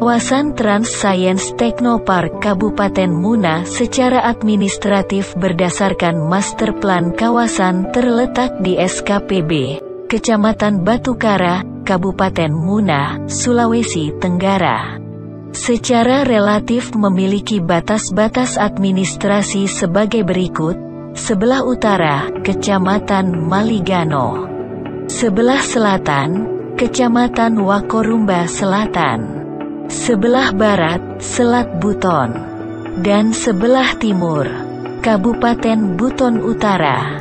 Kawasan Trans Science Technopark Kabupaten Muna secara administratif berdasarkan Master Plan Kawasan terletak di SKPB, Kecamatan Batukara, Kabupaten Muna, Sulawesi Tenggara. Secara relatif memiliki batas-batas administrasi sebagai berikut. Sebelah utara, Kecamatan Maligano. Sebelah selatan, Kecamatan Wakorumba Selatan. Sebelah barat, Selat Buton. Dan sebelah timur, Kabupaten Buton Utara.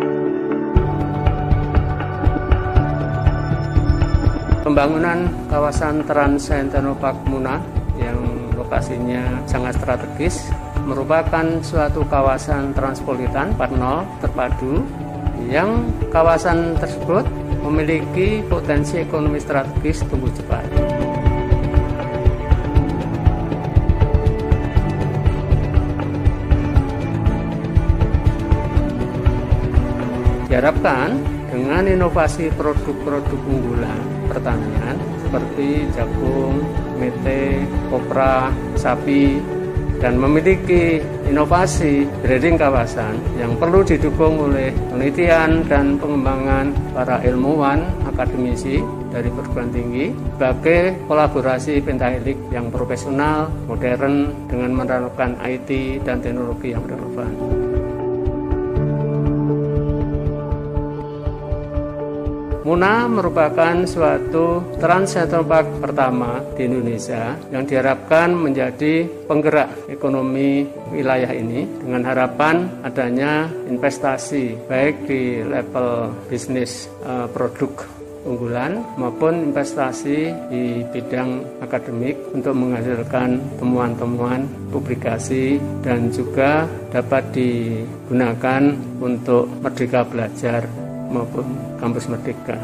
Pembangunan kawasan Trans Science Technopark Muna yang lokasinya sangat strategis merupakan suatu kawasan transpolitan 4.0 terpadu yang kawasan tersebut memiliki potensi ekonomi strategis tumbuh cepat. Diharapkan dengan inovasi produk-produk unggulan pertanian seperti jagung, mete, kopra, sapi, dan memiliki inovasi breeding kawasan yang perlu didukung oleh penelitian dan pengembangan para ilmuwan akademisi dari perguruan tinggi sebagai kolaborasi pentahelik yang profesional, modern dengan menerapkan IT dan teknologi yang relevan. Muna merupakan suatu Trans Science Technopark pertama di Indonesia yang diharapkan menjadi penggerak ekonomi wilayah ini dengan harapan adanya investasi baik di level bisnis produk unggulan maupun investasi di bidang akademik untuk menghasilkan temuan-temuan, publikasi, dan juga dapat digunakan untuk Merdeka Belajar maupun Kampus Merdeka.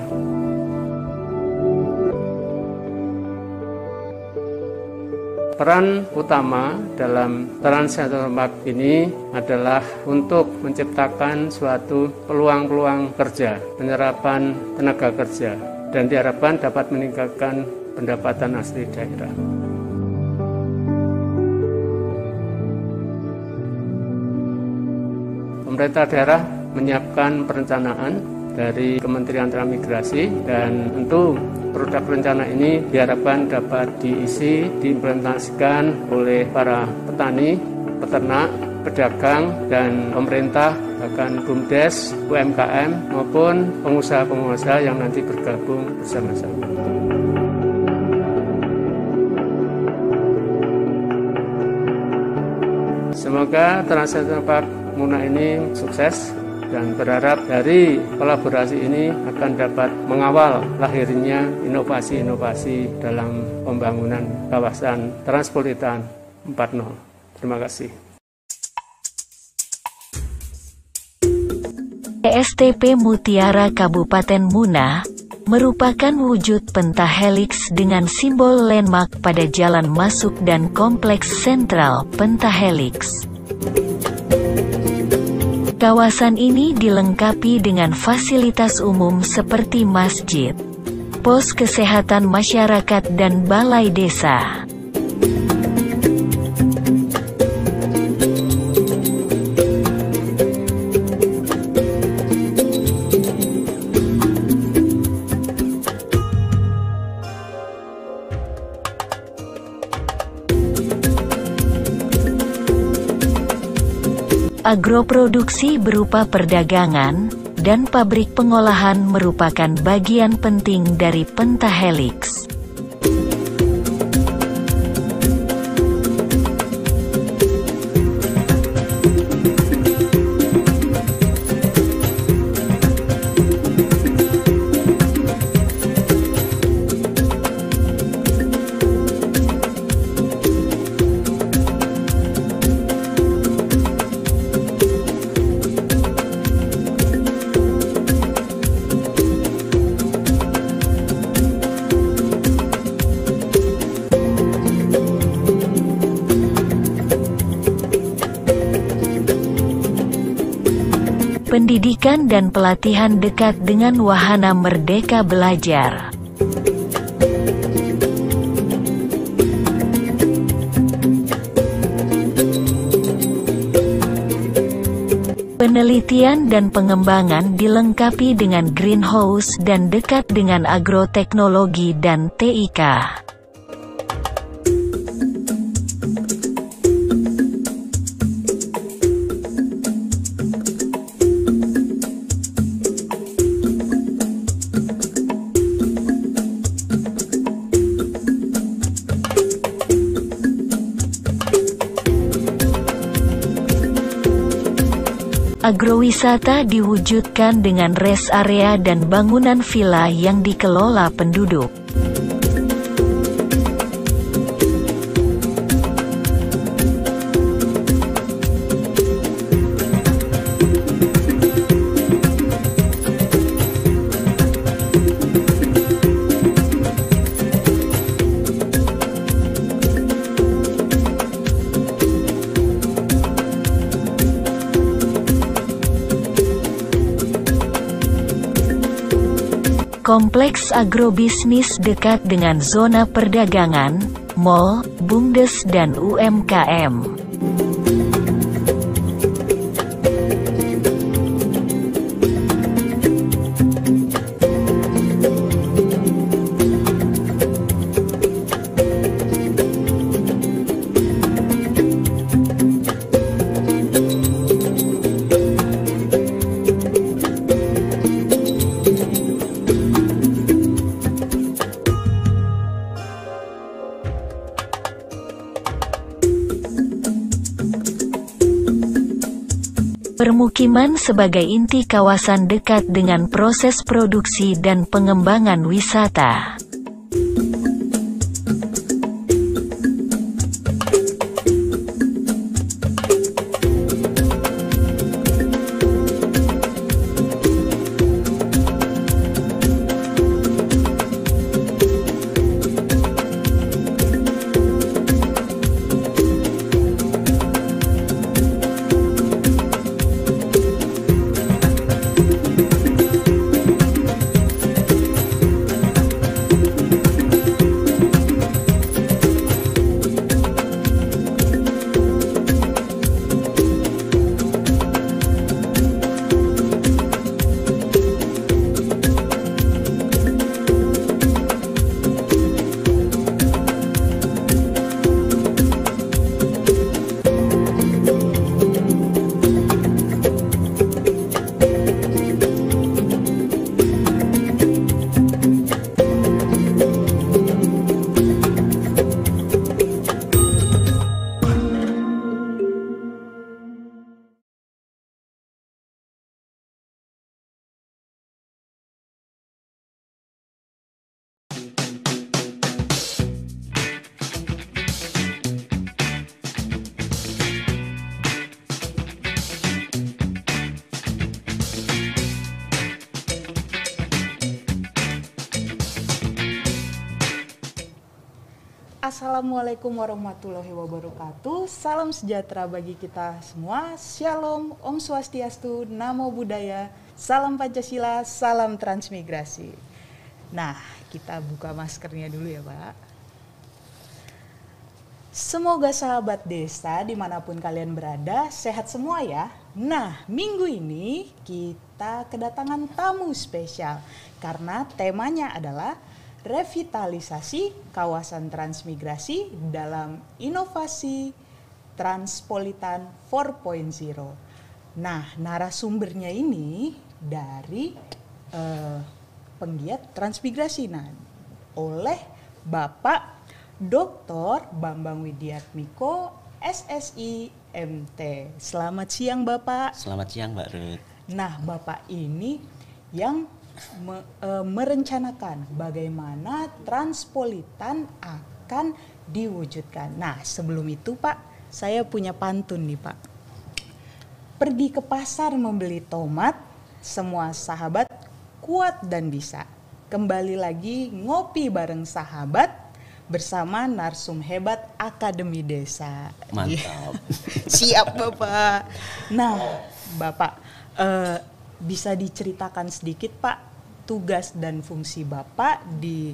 Peran utama dalam Trans Science Technopark ini adalah untuk menciptakan suatu peluang-peluang kerja, penyerapan tenaga kerja, dan diharapkan dapat meningkatkan pendapatan asli daerah. Pemerintah daerah menyiapkan perencanaan dari Kementerian Transmigrasi dan tentu produk rencana ini diharapkan dapat diisi, diimplementasikan oleh para petani, peternak, pedagang, dan pemerintah, bahkan BUMDes, UMKM, maupun pengusaha-pengusaha yang nanti bergabung bersama-sama. Semoga Trans Science Technopark Muna ini sukses dan berharap dari kolaborasi ini akan dapat mengawal lahirnya inovasi-inovasi dalam pembangunan kawasan transpolitan 4.0. Terima kasih. ESTP Mutiara Kabupaten Muna merupakan wujud pentahelix dengan simbol landmark pada jalan masuk dan kompleks sentral pentahelix. Kawasan ini dilengkapi dengan fasilitas umum seperti masjid, pos kesehatan masyarakat dan balai desa. Agroproduksi berupa perdagangan dan pabrik pengolahan merupakan bagian penting dari pentahelix. Pendidikan dan pelatihan dekat dengan wahana Merdeka Belajar. Penelitian dan pengembangan dilengkapi dengan greenhouse dan dekat dengan agroteknologi dan TIK. Agrowisata diwujudkan dengan rest area dan bangunan villa yang dikelola penduduk. Kompleks agrobisnis dekat dengan zona perdagangan, mal, BUMDes dan UMKM. Permukiman sebagai inti kawasan dekat dengan proses produksi dan pengembangan wisata. Assalamualaikum warahmatullahi wabarakatuh. Salam sejahtera bagi kita semua. Shalom, Om Swastiastu, Namo Buddhaya, Salam Pancasila, Salam Transmigrasi. Nah, kita buka maskernya dulu ya Pak. Semoga sahabat desa dimanapun kalian berada sehat semua ya. Nah, minggu ini kita kedatangan tamu spesial karena temanya adalah revitalisasi kawasan transmigrasi dalam inovasi Transpolitan 4.0. Nah, narasumbernya ini dari penggiat transmigrasi. Nah, oleh Bapak Dr. Bambang Widiatmiko, SSI MT. Selamat siang Bapak. Selamat siang Mbak Ruth. Nah, Bapak ini yang merencanakan bagaimana Transpolitan akan diwujudkan. Nah, sebelum itu Pak, saya punya pantun nih Pak. Pergi ke pasar membeli tomat, semua sahabat kuat dan bisa. Kembali lagi ngopi bareng sahabat bersama narsum hebat Akademi Desa. Mantap. Siap Bapak. Nah, Bapak bisa diceritakan sedikit Pak tugas dan fungsi Bapak di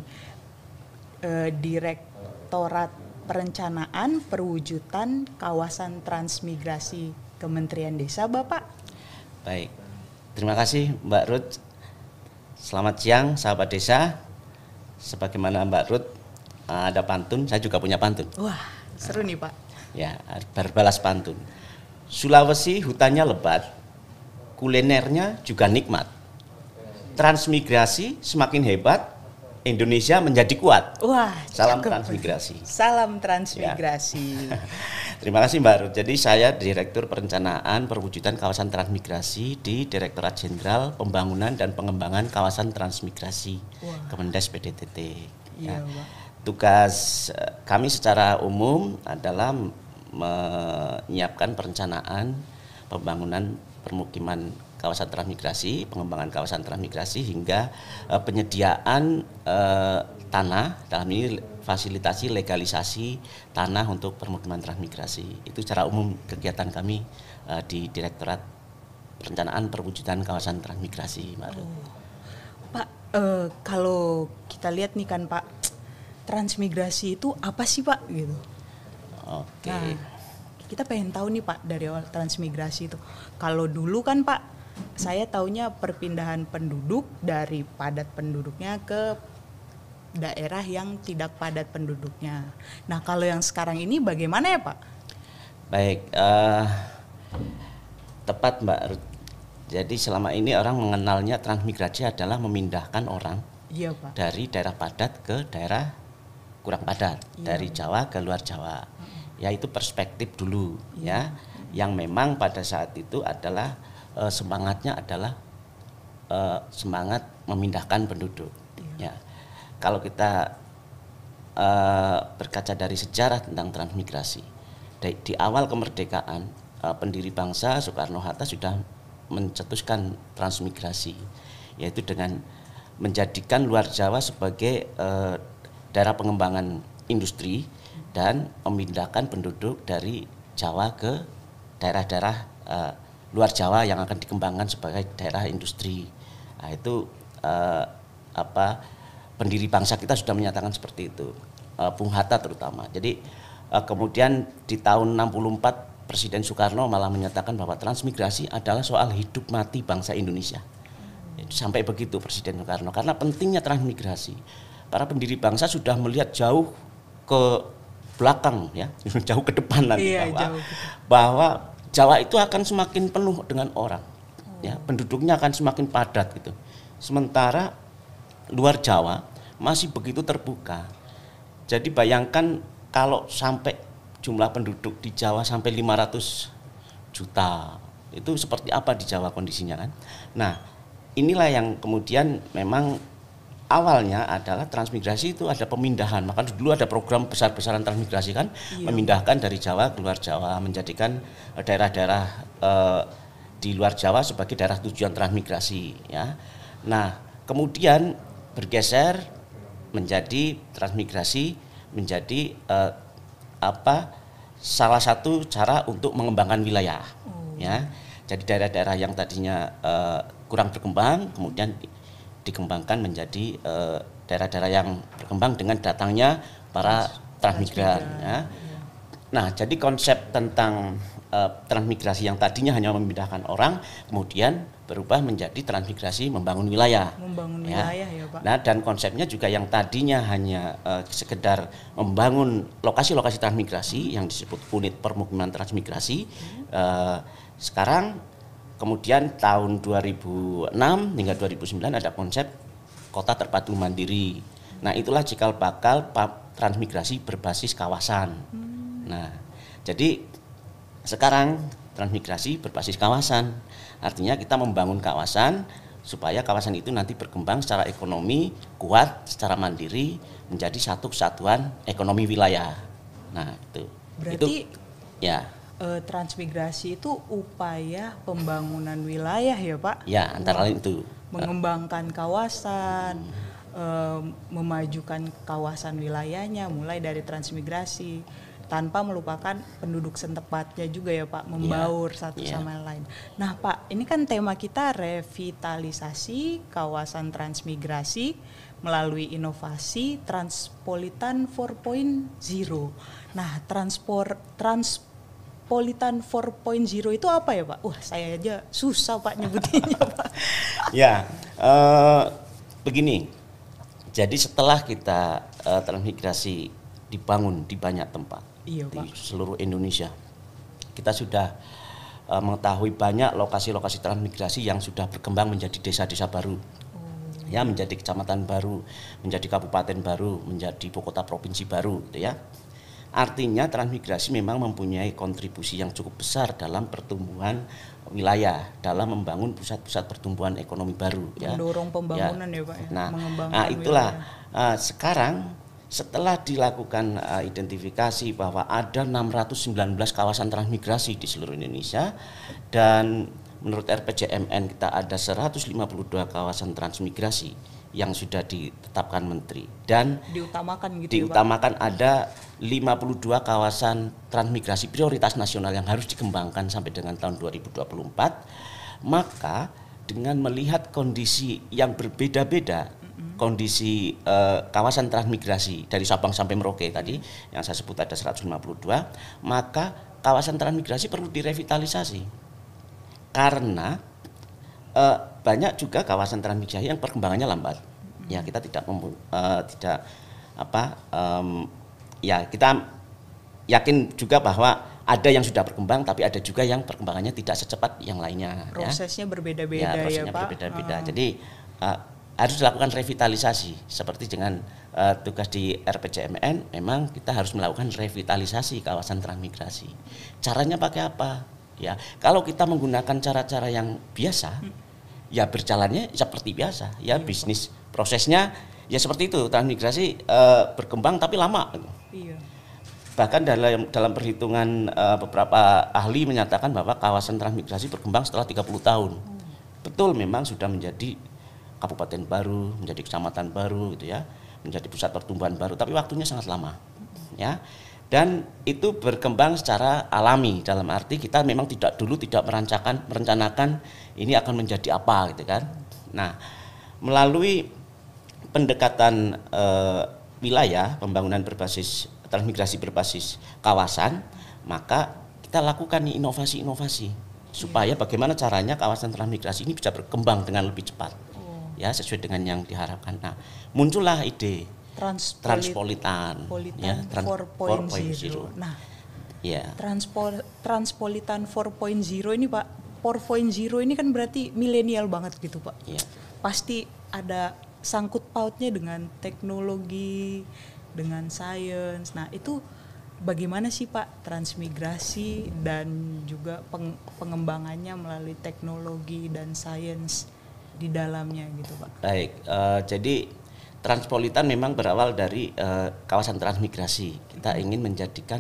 Direktorat Perencanaan Perwujudan Kawasan Transmigrasi Kementerian Desa Bapak? Baik, terima kasih Mbak Ruth. Selamat siang sahabat desa. Sebagaimana Mbak Ruth ada pantun, saya juga punya pantun. Wah, seru nih Pak. Ya, berbalas pantun. Sulawesi hutannya lebat, kulinernya juga nikmat. Transmigrasi semakin hebat, Indonesia menjadi kuat. Wah, Salam cakep. transmigrasi. Salam transmigrasi. Terima kasih Mbak Ruth. Jadi saya Direktur Perencanaan Perwujudan Kawasan Transmigrasi di Direktorat Jenderal Pembangunan dan Pengembangan Kawasan Transmigrasi Kemendes PDTT. Iya, Pak. Tugas kami secara umum adalah menyiapkan perencanaan pembangunan permukiman kawasan transmigrasi, pengembangan kawasan transmigrasi hingga penyediaan tanah, dalam ini fasilitasi legalisasi tanah untuk permukiman transmigrasi. Itu secara umum kegiatan kami di Direktorat Perencanaan Perwujudan Kawasan Transmigrasi, Mbak Ruth. Pak, kalau kita lihat nih kan Pak, transmigrasi itu apa sih Pak gitu? Oke. Nah, kita pengen tahu nih Pak dari awal transmigrasi itu. Kalau dulu kan Pak, saya taunya perpindahan penduduk dari padat penduduknya ke daerah yang tidak padat penduduknya. Nah, kalau yang sekarang ini bagaimana ya Pak? Baik, tepat Mbak Ruth. Jadi selama ini orang mengenalnya transmigrasi adalah memindahkan orang Iya Pak. dari daerah padat ke daerah kurang padat, dari Jawa ke luar Jawa. Ya itu perspektif dulu ya, yang memang pada saat itu adalah semangatnya adalah semangat memindahkan penduduk. Ya, kalau kita berkaca dari sejarah tentang transmigrasi, di awal kemerdekaan pendiri bangsa Soekarno-Hatta sudah mencetuskan transmigrasi, yaitu dengan menjadikan luar Jawa sebagai daerah pengembangan industri dan memindahkan penduduk dari Jawa ke daerah-daerah luar Jawa yang akan dikembangkan sebagai daerah industri. Nah, itu pendiri bangsa kita sudah menyatakan seperti itu, Bung Hatta terutama. Jadi kemudian di tahun 64 Presiden Soekarno malah menyatakan bahwa transmigrasi adalah soal hidup mati bangsa Indonesia. Sampai begitu Presiden Soekarno, karena pentingnya transmigrasi. Para pendiri bangsa sudah melihat jauh ke belakang ya, jauh ke depan nanti, bahwa Jawa itu akan semakin penuh dengan orang, ya penduduknya akan semakin padat gitu. Sementara luar Jawa masih begitu terbuka. Jadi bayangkan kalau sampai jumlah penduduk di Jawa sampai 500 juta, itu seperti apa di Jawa kondisinya kan? Nah, inilah yang kemudian memang awalnya adalah transmigrasi itu ada pemindahan. Maka dulu ada program besar-besaran transmigrasi kan, memindahkan dari Jawa ke luar Jawa, menjadikan daerah-daerah di luar Jawa sebagai daerah tujuan transmigrasi ya. Nah, kemudian bergeser menjadi transmigrasi menjadi salah satu cara untuk mengembangkan wilayah ya. Jadi daerah-daerah yang tadinya kurang berkembang kemudian dikembangkan menjadi daerah-daerah yang berkembang dengan datangnya para transmigran ya. Nah, jadi konsep tentang transmigrasi yang tadinya hanya memindahkan orang kemudian berubah menjadi transmigrasi membangun wilayah. Membangun wilayah ya Pak. Nah, dan konsepnya juga yang tadinya hanya sekedar membangun lokasi-lokasi transmigrasi yang disebut unit permukiman transmigrasi, sekarang kemudian tahun 2006 hingga 2009 ada konsep kota terpadu mandiri. Nah, itulah cikal bakal transmigrasi berbasis kawasan. Nah, jadi sekarang transmigrasi berbasis kawasan. Artinya kita membangun kawasan supaya kawasan itu nanti berkembang secara ekonomi, kuat, secara mandiri, menjadi satu kesatuan ekonomi wilayah. Nah, itu. Berarti itu, ya. Transmigrasi itu upaya pembangunan wilayah ya Pak? Ya, antara lain itu. Mengembangkan kawasan, memajukan kawasan wilayahnya mulai dari transmigrasi tanpa melupakan penduduk setempatnya juga ya Pak, membaur satu sama lain. Nah Pak, ini kan tema kita revitalisasi kawasan transmigrasi melalui inovasi Transpolitan 4.0. Nah, Transpolitan 4.0 itu apa ya Pak? Wah saya aja susah Pak nyebutinnya Pak. Ya, begini. Jadi setelah kita transmigrasi dibangun di banyak tempat Iya, di Pak. seluruh Indonesia, kita sudah mengetahui banyak lokasi-lokasi transmigrasi yang sudah berkembang menjadi desa-desa baru, ya, menjadi kecamatan baru, menjadi kabupaten baru, menjadi ibu kota provinsi baru, gitu ya. Artinya transmigrasi memang mempunyai kontribusi yang cukup besar dalam pertumbuhan wilayah, dalam membangun pusat-pusat pertumbuhan ekonomi baru, ya. Mendorong pembangunan ya Pak ya. Nah itulah sekarang setelah dilakukan identifikasi bahwa ada 619 kawasan transmigrasi di seluruh Indonesia, dan menurut RPJMN kita ada 152 kawasan transmigrasi yang sudah ditetapkan Menteri, dan diutamakan gitu diutamakan ada 52 kawasan transmigrasi prioritas nasional yang harus dikembangkan sampai dengan tahun 2024. Maka dengan melihat kondisi yang berbeda-beda, kondisi kawasan transmigrasi dari Sabang sampai Merauke tadi yang saya sebut ada 152, maka kawasan transmigrasi perlu direvitalisasi karena banyak juga kawasan transmigrasi yang perkembangannya lambat. Ya kita ya kita yakin juga bahwa ada yang sudah berkembang, tapi ada juga yang perkembangannya tidak secepat yang lainnya. Prosesnya berbeda-beda ya, prosesnya Pak. berbeda-beda. Jadi harus dilakukan revitalisasi seperti dengan tugas di RPJMN. Memang kita harus melakukan revitalisasi kawasan transmigrasi. Caranya pakai apa? Ya, kalau kita menggunakan cara-cara yang biasa, ya berjalannya seperti biasa. Ya, bisnis prosesnya ya seperti itu. Transmigrasi berkembang tapi lama. Iya. Bahkan dalam perhitungan beberapa ahli menyatakan bahwa kawasan transmigrasi berkembang setelah 30 tahun. Betul, memang sudah menjadi kabupaten baru, menjadi kecamatan baru gitu ya, menjadi pusat pertumbuhan baru, tapi waktunya sangat lama. Ya. Dan itu berkembang secara alami, dalam arti kita memang tidak merencanakan ini akan menjadi apa gitu kan. Nah, melalui pendekatan wilayah, pembangunan berbasis transmigrasi berbasis kawasan, maka kita lakukan inovasi-inovasi supaya bagaimana caranya kawasan transmigrasi ini bisa berkembang dengan lebih cepat, ya sesuai dengan yang diharapkan. Nah, muncullah ide Transpolitan, ya, 4.0. Nah, ya. Transpolitan 4.0 ini Pak, 4.0 ini kan berarti milenial banget gitu Pak. Ya. Pasti ada sangkut pautnya dengan teknologi, dengan sains. Nah, itu bagaimana sih Pak transmigrasi dan juga pengembangannya melalui teknologi dan sains di dalamnya gitu Pak? Baik, jadi Transpolitan memang berawal dari kawasan transmigrasi. Kita ingin menjadikan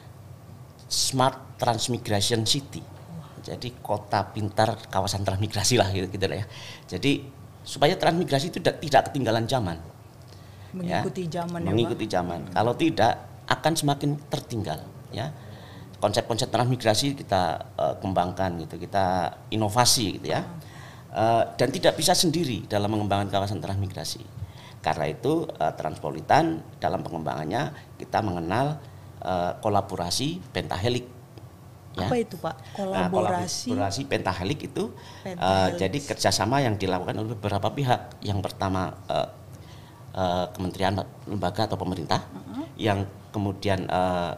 smart transmigration city. Jadi kota pintar kawasan transmigrasi lah gitu lah ya. Jadi supaya transmigrasi itu tidak ketinggalan zaman. Mengikuti ya, zaman mengikuti ya Pak? zaman. Kalau tidak akan semakin tertinggal ya. Konsep-konsep transmigrasi kita kembangkan gitu, kita inovasi gitu ya. Dan tidak bisa sendiri dalam mengembangkan kawasan transmigrasi. Karena itu Transpolitan dalam pengembangannya kita mengenal kolaborasi pentahelik. Apa itu Pak? Kolaborasi pentahelik itu jadi kerjasama yang dilakukan oleh beberapa pihak. Yang pertama kementerian, lembaga atau pemerintah, yang kemudian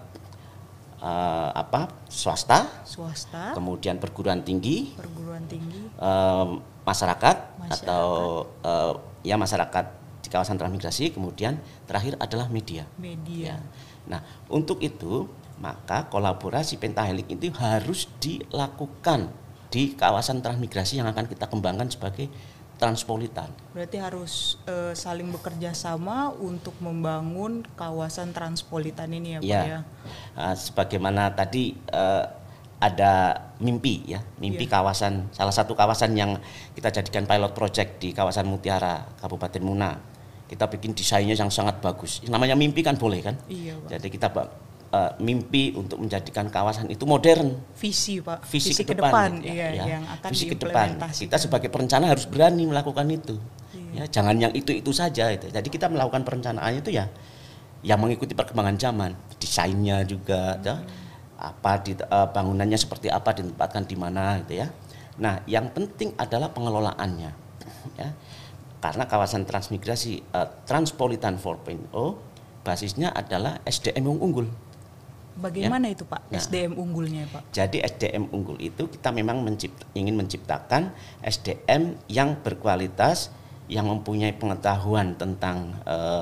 swasta, kemudian perguruan tinggi, masyarakat atau ya masyarakat di kawasan transmigrasi, kemudian terakhir adalah media. Ya. Nah, untuk itu maka kolaborasi pentahelik itu harus dilakukan di kawasan transmigrasi yang akan kita kembangkan sebagai Transpolitan. Berarti harus saling bekerja sama untuk membangun kawasan Transpolitan ini ya Pak ya? Sebagaimana tadi ada mimpi kawasan, salah satu kawasan yang kita jadikan pilot project di kawasan Mutiara, Kabupaten Muna. Kita bikin desainnya yang sangat bagus. Namanya mimpi kan boleh kan? Iya Pak. Jadi kita mimpi untuk menjadikan kawasan itu modern. Visi Pak. Visi ke depan. Yang akan visi ke depan. Kita sebagai perencana harus berani melakukan itu. Ya, jangan yang itu saja itu. Jadi kita melakukan perencanaan itu ya yang mengikuti perkembangan zaman, desainnya juga. bangunannya seperti apa, ditempatkan di mana gitu ya. Nah, yang penting adalah pengelolaannya ya. Karena kawasan transmigrasi Transpolitan 4.0 basisnya adalah SDM yang unggul. Bagaimana ya. itu Pak, Nah, SDM unggulnya Pak? Jadi SDM unggul itu kita memang ingin menciptakan SDM yang berkualitas, yang mempunyai pengetahuan tentang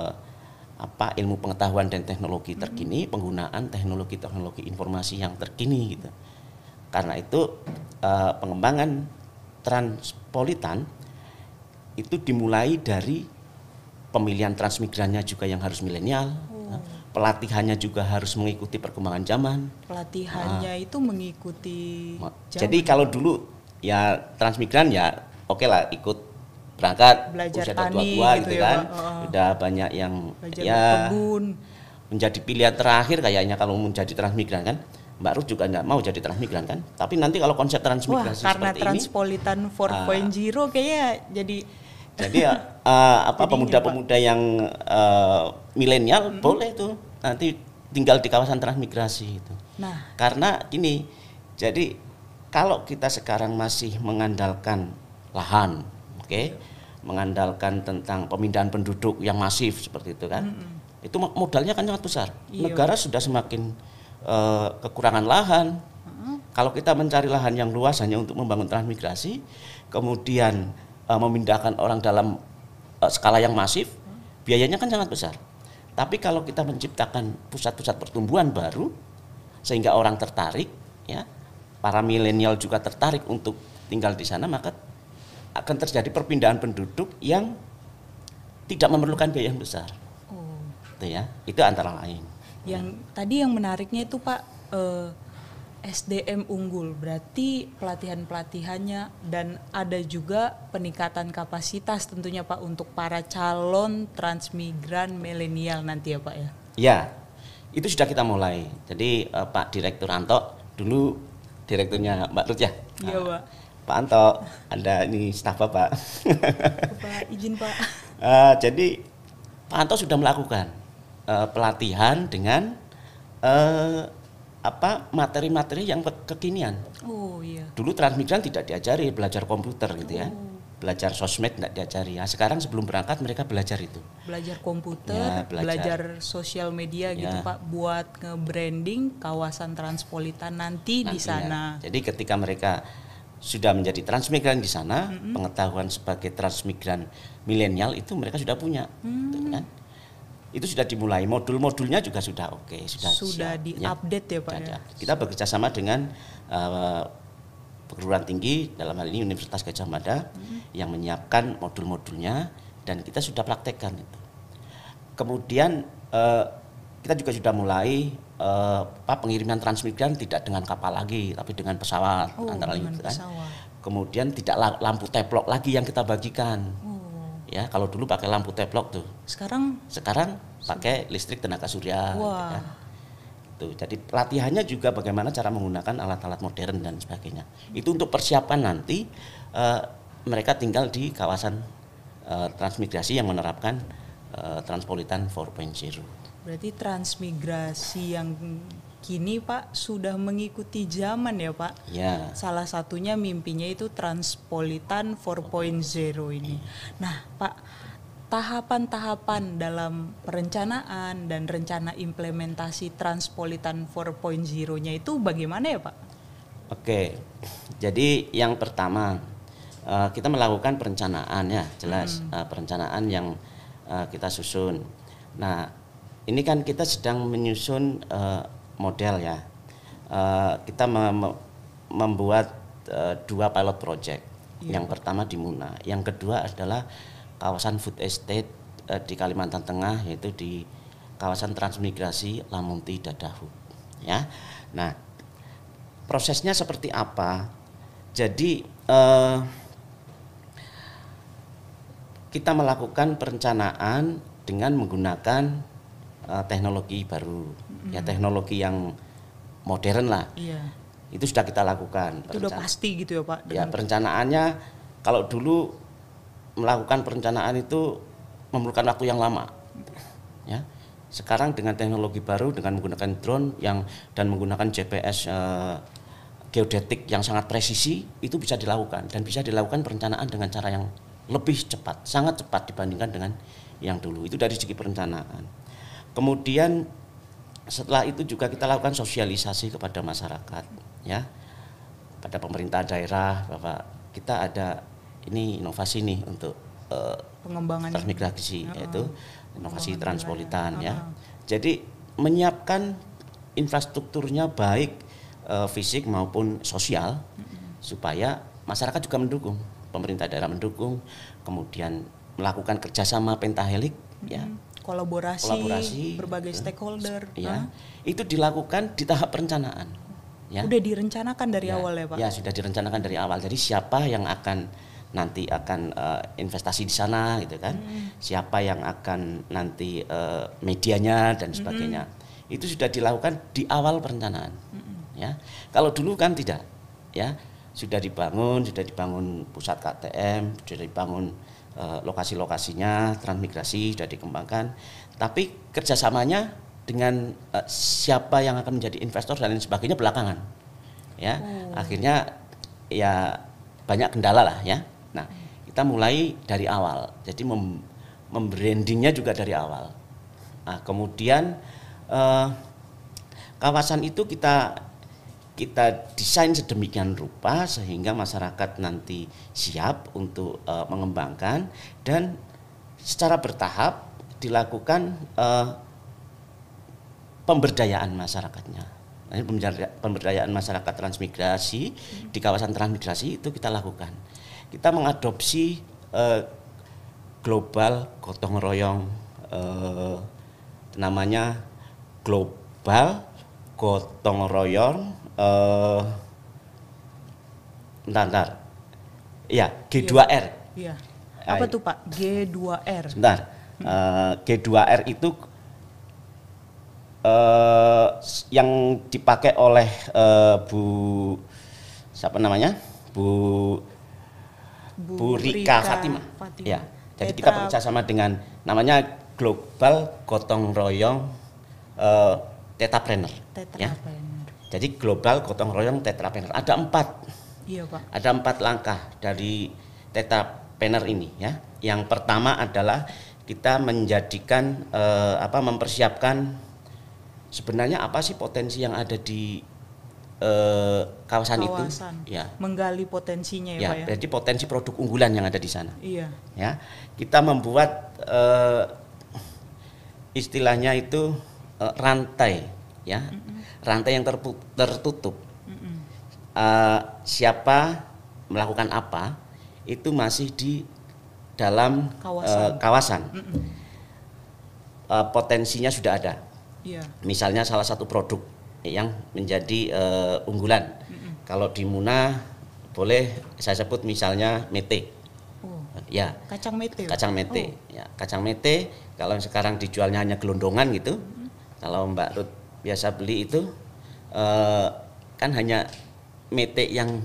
ilmu pengetahuan dan teknologi terkini, penggunaan teknologi informasi yang terkini gitu. Karena itu pengembangan Transpolitan itu dimulai dari pemilihan transmigrannya juga yang harus milenial, pelatihannya juga harus mengikuti perkembangan zaman. Pelatihannya itu mengikuti zaman. Jadi kalau dulu ya transmigran ya oke lah ikut berangkat belajar usia tani tua gitu ya, kan. Pak. Udah banyak yang belajar ya berkebun. menjadi pilihan terakhir kayaknya kalau menjadi transmigran kan. Mbak Ruth juga nggak mau jadi transmigran kan. Tapi nanti kalau konsep transmigrasi karena seperti Transpolitan 4.0 kayaknya jadi pemuda-pemuda yang milenial boleh tuh nanti tinggal di kawasan transmigrasi itu. Nah, karena gini, jadi kalau kita sekarang masih mengandalkan lahan, mengandalkan tentang pemindahan penduduk yang masif seperti itu kan, itu modalnya kan sangat besar. Iya. Negara sudah semakin kekurangan lahan. Kalau kita mencari lahan yang luas hanya untuk membangun transmigrasi, kemudian memindahkan orang dalam skala yang masif, biayanya kan sangat besar. Tapi kalau kita menciptakan pusat-pusat pertumbuhan baru, sehingga orang tertarik, ya, para milenial juga tertarik untuk tinggal di sana, maka akan terjadi perpindahan penduduk yang tidak memerlukan biaya yang besar. Itu antara lain. Yang tadi yang menariknya itu Pak, SDM unggul, berarti pelatihan-pelatihannya dan ada juga peningkatan kapasitas tentunya Pak untuk para calon transmigran milenial nanti ya Pak ya? Ya, itu sudah kita mulai. Jadi Pak Direktur Anto, dulu direkturnya Mbak Ruth ya? Iya Pak. Pak Anto, ada ini staf Bapak. Pak, izin Pak. Jadi Pak Anto sudah melakukan pelatihan dengan materi-materi yang kekinian. Oh iya. Dulu transmigran tidak diajari belajar komputer gitu ya. Belajar sosmed tidak diajari. Nah, sekarang sebelum berangkat mereka belajar itu. Belajar komputer, Ya, belajar sosial media gitu Pak, buat nge-branding kawasan Transpolitan nanti di sana. Jadi ketika mereka sudah menjadi transmigran di sana, pengetahuan sebagai transmigran milenial itu mereka sudah punya. Gitu kan. Itu sudah dimulai, modul-modulnya juga sudah sudah diupdate ya Pak ya. Kita bekerja sama dengan perguruan tinggi, dalam hal ini Universitas Gadjah Mada yang menyiapkan modul-modulnya dan kita sudah praktekkan itu. Kemudian kita juga sudah mulai pengiriman transmigran tidak dengan kapal lagi tapi dengan pesawat antara lain kan. Kemudian tidak lampu teplok lagi yang kita bagikan. Ya, kalau dulu pakai lampu teplok tuh. Sekarang pakai listrik tenaga surya. Gitu kan. Tuh, jadi pelatihannya juga bagaimana cara menggunakan alat-alat modern dan sebagainya. Itu untuk persiapan nanti mereka tinggal di kawasan transmigrasi yang menerapkan Transpolitan 4.0. Berarti transmigrasi yang kini Pak sudah mengikuti zaman ya Pak. Ya. Salah satunya mimpinya itu Transpolitan 4.0 ini. Nah Pak, tahapan-tahapan dalam perencanaan dan rencana implementasi Transpolitan 4.0-nya itu bagaimana ya Pak? Oke, jadi yang pertama kita melakukan perencanaan ya, jelas perencanaan yang kita susun. Nah, ini kan kita sedang menyusun model ya. Kita membuat 2 pilot project. Yang pertama di Muna, yang kedua adalah kawasan food estate di Kalimantan Tengah, yaitu di kawasan transmigrasi Lamunti Dadahu. Ya, nah prosesnya seperti apa? Jadi kita melakukan perencanaan dengan menggunakan teknologi baru, ya teknologi yang modern lah. Iya. Itu sudah kita lakukan. Itu udah pasti gitu ya Pak? Ya, perencanaannya kalau dulu melakukan perencanaan itu memerlukan waktu yang lama. Ya. sekarang dengan teknologi baru, dengan menggunakan drone dan menggunakan GPS geodetik yang sangat presisi, itu bisa dilakukan dan bisa dilakukan perencanaan dengan cara yang lebih cepat, sangat cepat dibandingkan dengan yang dulu. Itu dari segi perencanaan. Kemudian setelah itu juga kita lakukan sosialisasi kepada masyarakat, ya, pada pemerintah daerah bahwa kita ada ini inovasi nih untuk pengembangan transmigrasi, yaitu inovasi transpolitan, ya. Jadi menyiapkan infrastrukturnya baik fisik maupun sosial supaya masyarakat juga mendukung, pemerintah daerah mendukung, kemudian melakukan kerjasama pentahelik, ya. Kolaborasi berbagai stakeholder, ya. Itu dilakukan di tahap perencanaan. Ya. Udah direncanakan dari awal ya Pak? Ya, sudah direncanakan dari awal. Jadi siapa yang nanti akan investasi di sana gitu kan, siapa yang akan nanti medianya dan sebagainya, itu sudah dilakukan di awal perencanaan. Ya, kalau dulu kan tidak, ya, sudah dibangun pusat KTM, sudah dibangun lokasi-lokasinya, transmigrasi sudah dikembangkan, tapi kerjasamanya dengan siapa yang akan menjadi investor dan lain sebagainya belakangan, ya. Akhirnya ya banyak kendala lah, ya. Nah, kita mulai dari awal, jadi membrandingnya juga dari awal. Nah, kemudian kawasan itu kita desain sedemikian rupa sehingga masyarakat nanti siap untuk mengembangkan dan secara bertahap dilakukan pemberdayaan masyarakatnya. Nah, pemberdayaan masyarakat transmigrasi di kawasan transmigrasi itu kita lakukan. Kita mengadopsi global gotong royong, namanya global gotong royong ya G2R. Iya. Apa tuh Pak G2R? Sebentar. G2R itu yang dipakai oleh siapa namanya? Bu Rika Fatimah. Ya. Jadi kita bekerjasama dengan namanya Global Gotong Royong Tetrapreneur. Ya. Jadi Global Gotong Royong Tetrapreneur. Ada 4. Iya Pak. Ada 4 langkah dari Tetrapreneur ini, ya. Yang pertama adalah kita menjadikan mempersiapkan sebenarnya apa sih potensi yang ada di kawasan itu, ya. Menggali potensinya ya Pak ya. Jadi potensi produk unggulan yang ada di sana. Iya. Ya. Kita membuat istilahnya itu rantai, ya. Rantai yang tertutup. Siapa melakukan apa itu masih di dalam kawasan. Potensinya sudah ada. Iya. Misalnya salah satu produk yang menjadi unggulan. Kalau di Muna boleh saya sebut misalnya mete. Ya. Kacang mete. Kacang mete. Ya, kacang mete kalau sekarang dijualnya hanya gelondongan gitu. Kalau Mbak Ruth biasa beli itu kan hanya mete yang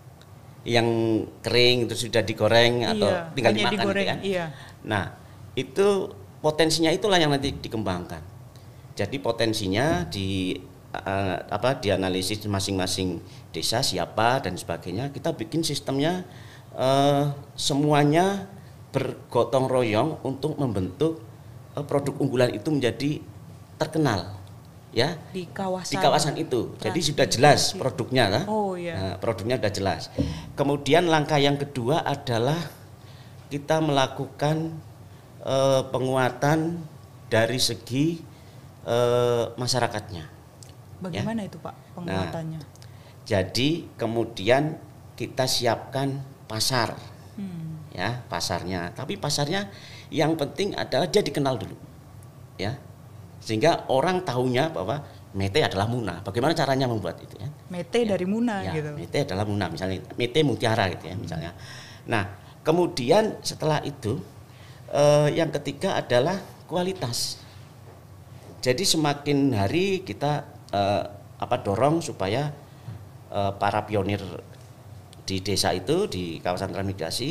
kering itu sudah digoreng atau tinggal dimakan gitu kan. Iya. Nah, itu potensinya itulah yang nanti dikembangkan. Jadi potensinya dianalisis masing-masing desa siapa dan sebagainya. Kita bikin sistemnya semuanya bergotong royong untuk membentuk produk unggulan itu menjadi terkenal, ya, di kawasan itu. Jadi sudah jelas produknya kan? Nah, produknya sudah jelas. Kemudian langkah yang kedua adalah kita melakukan penguatan dari segi masyarakatnya. Bagaimana itu Pak penguatannya? Nah, jadi kemudian kita siapkan pasar, ya, pasarnya. Tapi pasarnya yang penting adalah dia dikenal dulu, ya, sehingga orang tahunya bahwa mete adalah Muna. Bagaimana caranya membuat itu, ya? Mete dari Muna, ya, gitu. Mete adalah Muna, misalnya mete mutiara gitu ya, misalnya. Nah, kemudian setelah itu yang ketiga adalah kualitas. Jadi semakin hari kita dorong supaya para pionir di desa itu, di kawasan transmigrasi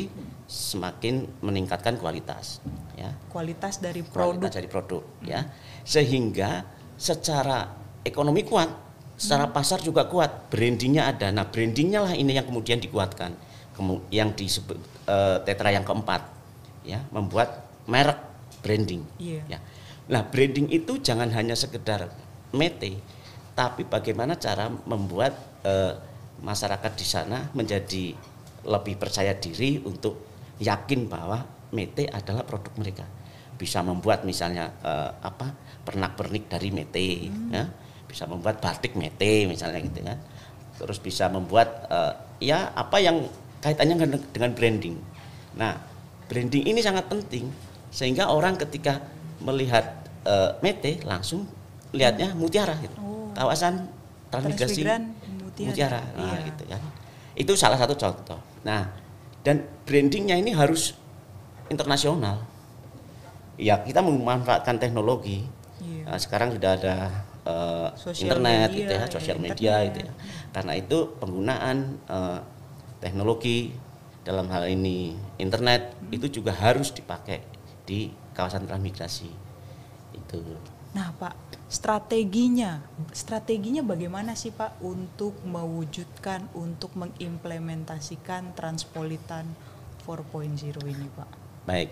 semakin meningkatkan kualitas, ya. Kualitas dari produk. Kualitas dari produk, ya. Sehingga secara ekonomi kuat, secara pasar juga kuat, brandingnya ada. Nah, brandingnya lah ini yang kemudian dikuatkan, yang disebut Tetra yang keempat, ya, membuat merek branding. Ya. Nah, branding itu jangan hanya sekedar mete, tapi bagaimana cara membuat masyarakat di sana menjadi lebih percaya diri untuk yakin bahwa mete adalah produk mereka. Bisa membuat misalnya pernak-pernik dari mete, ya. Bisa membuat batik mete misalnya gitu kan. Terus bisa membuat ya apa yang kaitannya dengan branding. Nah, branding ini sangat penting sehingga orang ketika melihat mete langsung lihatnya Mutiara gitu. Kawasan transmigrasi Mutiara. Nah, gitu kan. Itu salah satu contoh. Nah, dan brandingnya ini harus internasional. Ya, kita memanfaatkan teknologi. Nah, sekarang sudah ada internet media, gitu ya, sosial media gitu ya. Karena itu penggunaan teknologi dalam hal ini internet itu juga harus dipakai di kawasan transmigrasi itu. Nah, Pak, strateginya bagaimana sih Pak untuk mewujudkan, untuk mengimplementasikan Transpolitan 4.0 ini, Pak? Baik,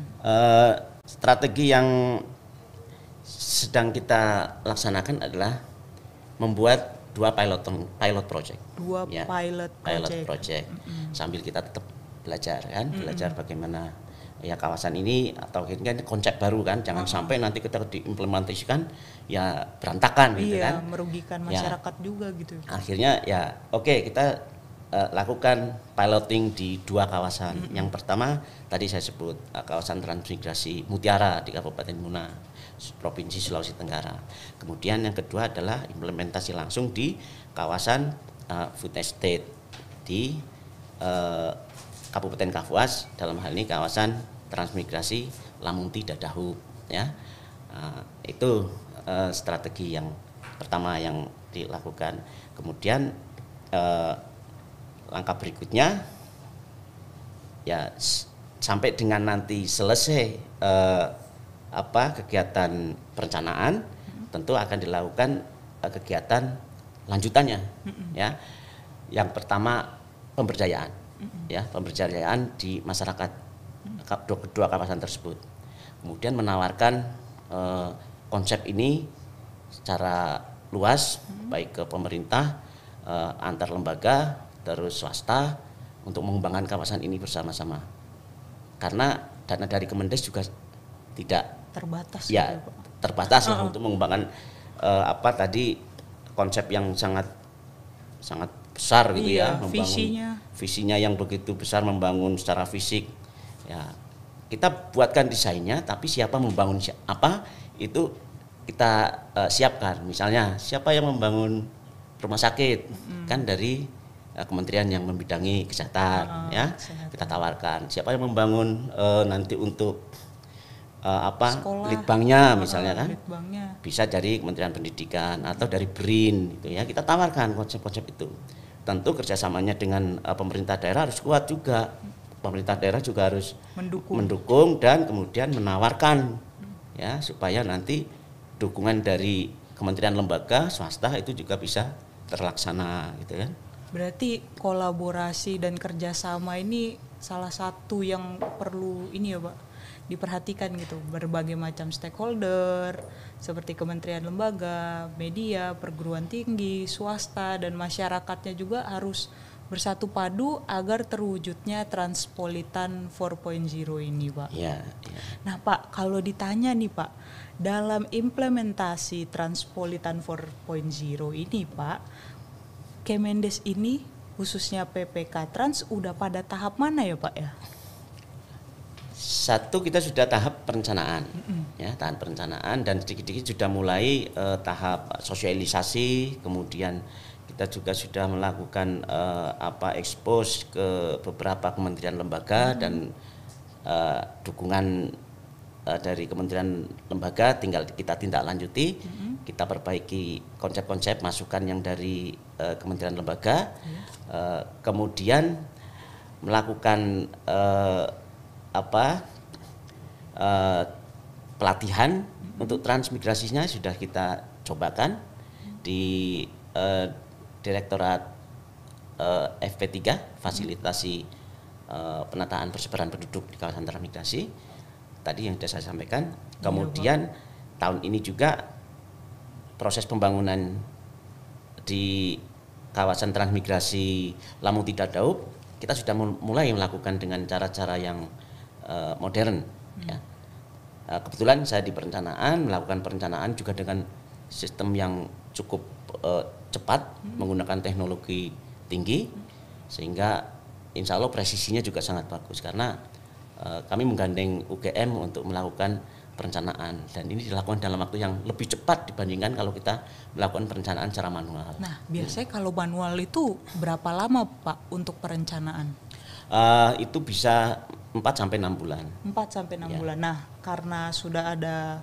strategi yang sedang kita laksanakan adalah membuat 2 pilot project. Pilot project. Sambil kita tetap belajar kan, belajar bagaimana ya kawasan ini, atau kan konsep baru kan, jangan sampai nanti kita diimplementasikan ya berantakan gitu kan, merugikan masyarakat juga gitu. Akhirnya ya oke, kita lakukan piloting di 2 kawasan. Yang pertama tadi saya sebut kawasan transmigrasi Mutiara di Kabupaten Muna, Provinsi Sulawesi Tenggara. Kemudian yang kedua adalah implementasi langsung di kawasan food estate di Kabupaten Kapuas, dalam hal ini kawasan transmigrasi Lamunti Dadahub, ya. Itu strategi yang pertama yang dilakukan. Kemudian langkah berikutnya ya sampai dengan nanti selesai kegiatan perencanaan, tentu akan dilakukan kegiatan lanjutannya, ya. Yang pertama pemberdayaan, ya, pemberdayaan di masyarakat kedua kawasan tersebut. Kemudian menawarkan konsep ini secara luas, baik ke pemerintah, antar lembaga, terus swasta, untuk mengembangkan kawasan ini bersama-sama. Karena dana dari Kemendes juga tidak terbatas, ya, terbatas lah untuk mengembangkan konsep yang sangat besar gitu, ya, membangun visinya yang begitu besar, membangun secara fisik. Ya, kita buatkan desainnya, tapi siapa membangun apa itu kita siapkan. Misalnya siapa yang membangun rumah sakit, kan dari kementerian yang membidangi kesehatan, ya, kita tawarkan. Siapa yang membangun nanti untuk litbangnya misalnya kan, bisa dari Kementerian Pendidikan atau dari BRIN gitu, ya, kita tawarkan konsep-konsep itu. Tentu kerjasamanya dengan pemerintah daerah harus kuat juga. Pemerintah daerah juga harus mendukung dan kemudian menawarkan, ya, supaya nanti dukungan dari kementerian lembaga swasta itu juga bisa terlaksana gitu kan. Berarti kolaborasi dan kerjasama ini salah satu yang perlu ini ya Pak, diperhatikan gitu. Berbagai macam stakeholder seperti kementerian lembaga, media, perguruan tinggi, swasta, dan masyarakatnya juga harus bersatu padu agar terwujudnya Transpolitan 4.0 ini, Pak. Ya. Nah, Pak, kalau ditanya nih, Pak, dalam implementasi Transpolitan 4.0 ini, Pak, Kemendes ini khususnya PPK Trans udah pada tahap mana ya, Pak ya? Satu, kita sudah tahap perencanaan, ya, tahap perencanaan, dan sedikit-sedikit sudah mulai tahap sosialisasi. Kemudian kita juga sudah melakukan expose ke beberapa kementerian lembaga dan dukungan dari kementerian lembaga tinggal kita tindak lanjuti, kita perbaiki konsep-konsep masukan yang dari kementerian lembaga. Kemudian melakukan pelatihan untuk transmigrasinya sudah kita cobakan di Direktorat FP3, fasilitasi penataan persebaran penduduk di kawasan transmigrasi tadi yang sudah saya sampaikan. Kemudian tahun ini juga proses pembangunan di kawasan transmigrasi Lamuti Dadaup kita sudah mulai melakukan dengan cara-cara yang modern. Ya. Kebetulan saya di perencanaan melakukan perencanaan juga dengan sistem yang cukup cepat menggunakan teknologi tinggi, sehingga insya Allah presisinya juga sangat bagus karena kami menggandeng UGM untuk melakukan perencanaan, dan ini dilakukan dalam waktu yang lebih cepat dibandingkan kalau kita melakukan perencanaan secara manual. Nah, biasanya kalau manual itu berapa lama Pak untuk perencanaan? Itu bisa 4-6 bulan. 4-6 bulan. Nah, karena sudah ada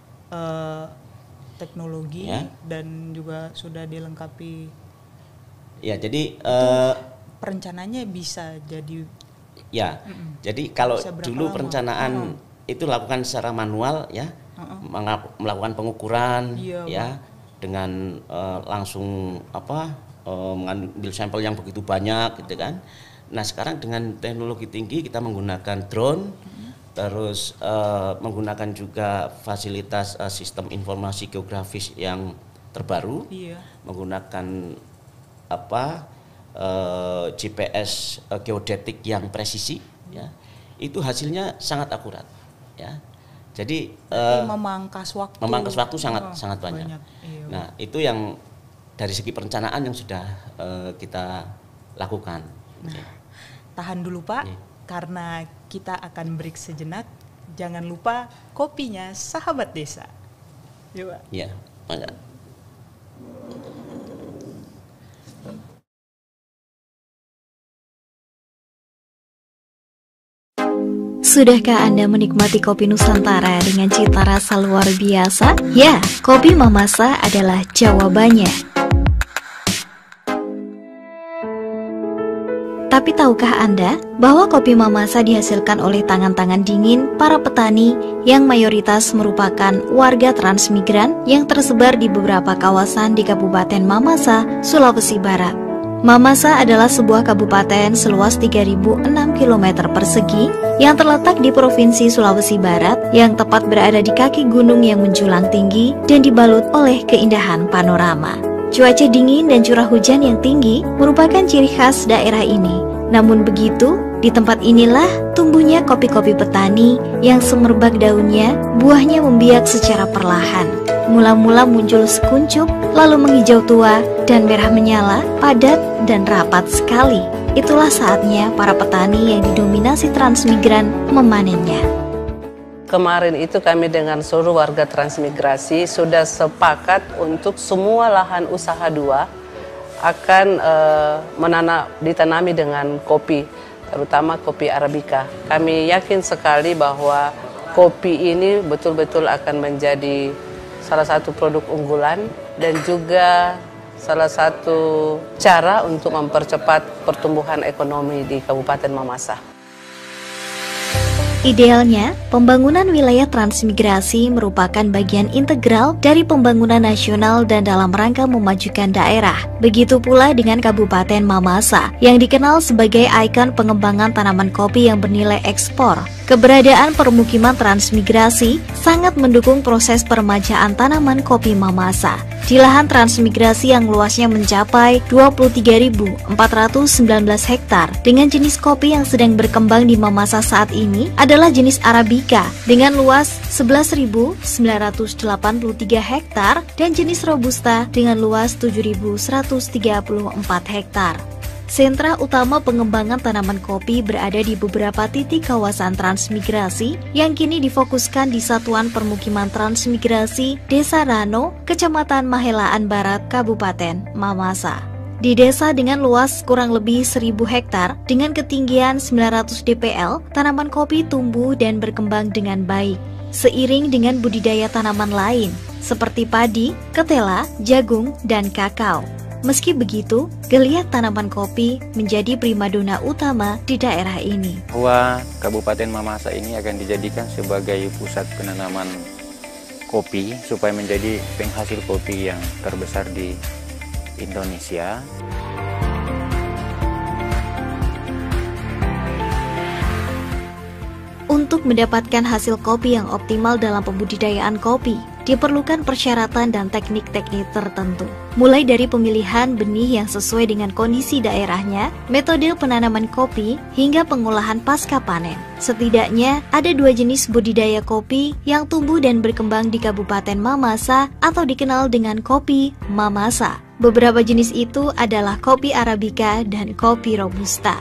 teknologi dan juga sudah dilengkapi. Ya, jadi perencanaannya bisa jadi. Ya, jadi kalau dulu perencanaan itu lakukan secara manual ya, melakukan pengukuran dengan langsung mengambil sampel yang begitu banyak gitu kan. Nah, sekarang dengan teknologi tinggi kita menggunakan drone, terus menggunakan juga fasilitas sistem informasi geografis yang terbaru, menggunakan GPS geodetik yang presisi, ya, itu hasilnya sangat akurat, ya. Jadi memangkas waktu sangat banyak. Nah, itu yang dari segi perencanaan yang sudah kita lakukan. Nah, tahan dulu Pak, karena kita akan break sejenak. Jangan lupa kopinya Sahabat Desa. Yuk Pak. Iya, mangga. Sudahkah Anda menikmati kopi Nusantara dengan cita rasa luar biasa? Ya, kopi Mamasa adalah jawabannya. Tapi tahukah Anda bahwa kopi Mamasa dihasilkan oleh tangan-tangan dingin para petani yang mayoritas merupakan warga transmigran yang tersebar di beberapa kawasan di Kabupaten Mamasa, Sulawesi Barat. Mamasa adalah sebuah kabupaten seluas 3.006 km persegi yang terletak di Provinsi Sulawesi Barat yang tepat berada di kaki gunung yang menjulang tinggi dan dibalut oleh keindahan panorama. Cuaca dingin dan curah hujan yang tinggi merupakan ciri khas daerah ini. Namun begitu, di tempat inilah tumbuhnya kopi-kopi petani yang semerbak daunnya, buahnya membiak secara perlahan. Mula-mula muncul sekuncup, lalu menghijau tua dan merah menyala, padat dan rapat sekali. Itulah saatnya para petani yang didominasi transmigran memanennya. Kemarin itu kami dengan seluruh warga transmigrasi sudah sepakat untuk semua lahan usaha 2 akan ditanami dengan kopi, terutama kopi Arabica. Kami yakin sekali bahwa kopi ini betul-betul akan menjadi salah satu produk unggulan dan juga salah satu cara untuk mempercepat pertumbuhan ekonomi di Kabupaten Mamasa. Idealnya, pembangunan wilayah transmigrasi merupakan bagian integral dari pembangunan nasional dan dalam rangka memajukan daerah. Begitu pula dengan Kabupaten Mamasa, yang dikenal sebagai ikon pengembangan tanaman kopi yang bernilai ekspor. Keberadaan permukiman transmigrasi sangat mendukung proses peremajaan tanaman kopi Mamasa. Di lahan transmigrasi yang luasnya mencapai 23.419 hektar, dengan jenis kopi yang sedang berkembang di Mamasa saat ini adalah jenis Arabica dengan luas 11.983 hektar dan jenis Robusta dengan luas 7.134 hektar. Sentra utama pengembangan tanaman kopi berada di beberapa titik kawasan transmigrasi yang kini difokuskan di Satuan Permukiman Transmigrasi Desa Rano, Kecamatan Mahelaan Barat, Kabupaten Mamasa. Di desa dengan luas kurang lebih 1.000 hektar dengan ketinggian 900 dpl, tanaman kopi tumbuh dan berkembang dengan baik. Seiring dengan budidaya tanaman lain seperti padi, ketela, jagung, dan kakao. Meski begitu, geliat tanaman kopi menjadi primadona utama di daerah ini. Bahwa Kabupaten Mamasa ini akan dijadikan sebagai pusat penanaman kopi supaya menjadi penghasil kopi yang terbesar di Indonesia. Untuk mendapatkan hasil kopi yang optimal dalam pembudidayaan kopi, diperlukan persyaratan dan teknik-teknik tertentu. Mulai dari pemilihan benih yang sesuai dengan kondisi daerahnya, metode penanaman kopi, hingga pengolahan pasca panen. Setidaknya ada 2 jenis budidaya kopi yang tumbuh dan berkembang di Kabupaten Mamasa atau dikenal dengan kopi Mamasa. Beberapa jenis itu adalah kopi Arabica dan kopi Robusta.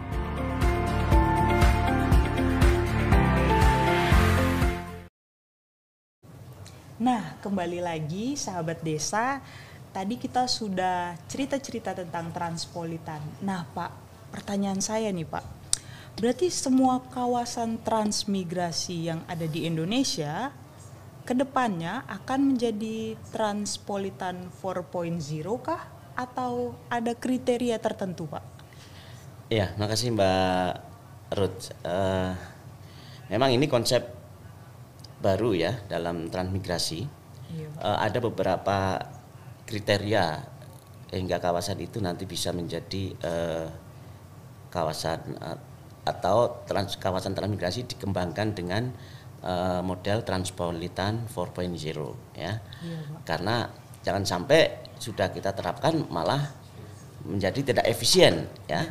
Nah, kembali lagi sahabat desa, tadi kita sudah cerita-cerita tentang Transpolitan. Nah Pak, pertanyaan saya nih Pak, berarti semua kawasan transmigrasi yang ada di Indonesia kedepannya akan menjadi Transpolitan 4.0 kah? Atau ada kriteria tertentu Pak? Ya, makasih Mbak Ruth. Memang ini konsep baru ya dalam transmigrasi. Ada beberapa kriteria hingga kawasan itu nanti bisa menjadi kawasan atau kawasan transmigrasi dikembangkan dengan model Transpolitan 4.0 ya. Karena jangan sampai sudah kita terapkan malah menjadi tidak efisien ya.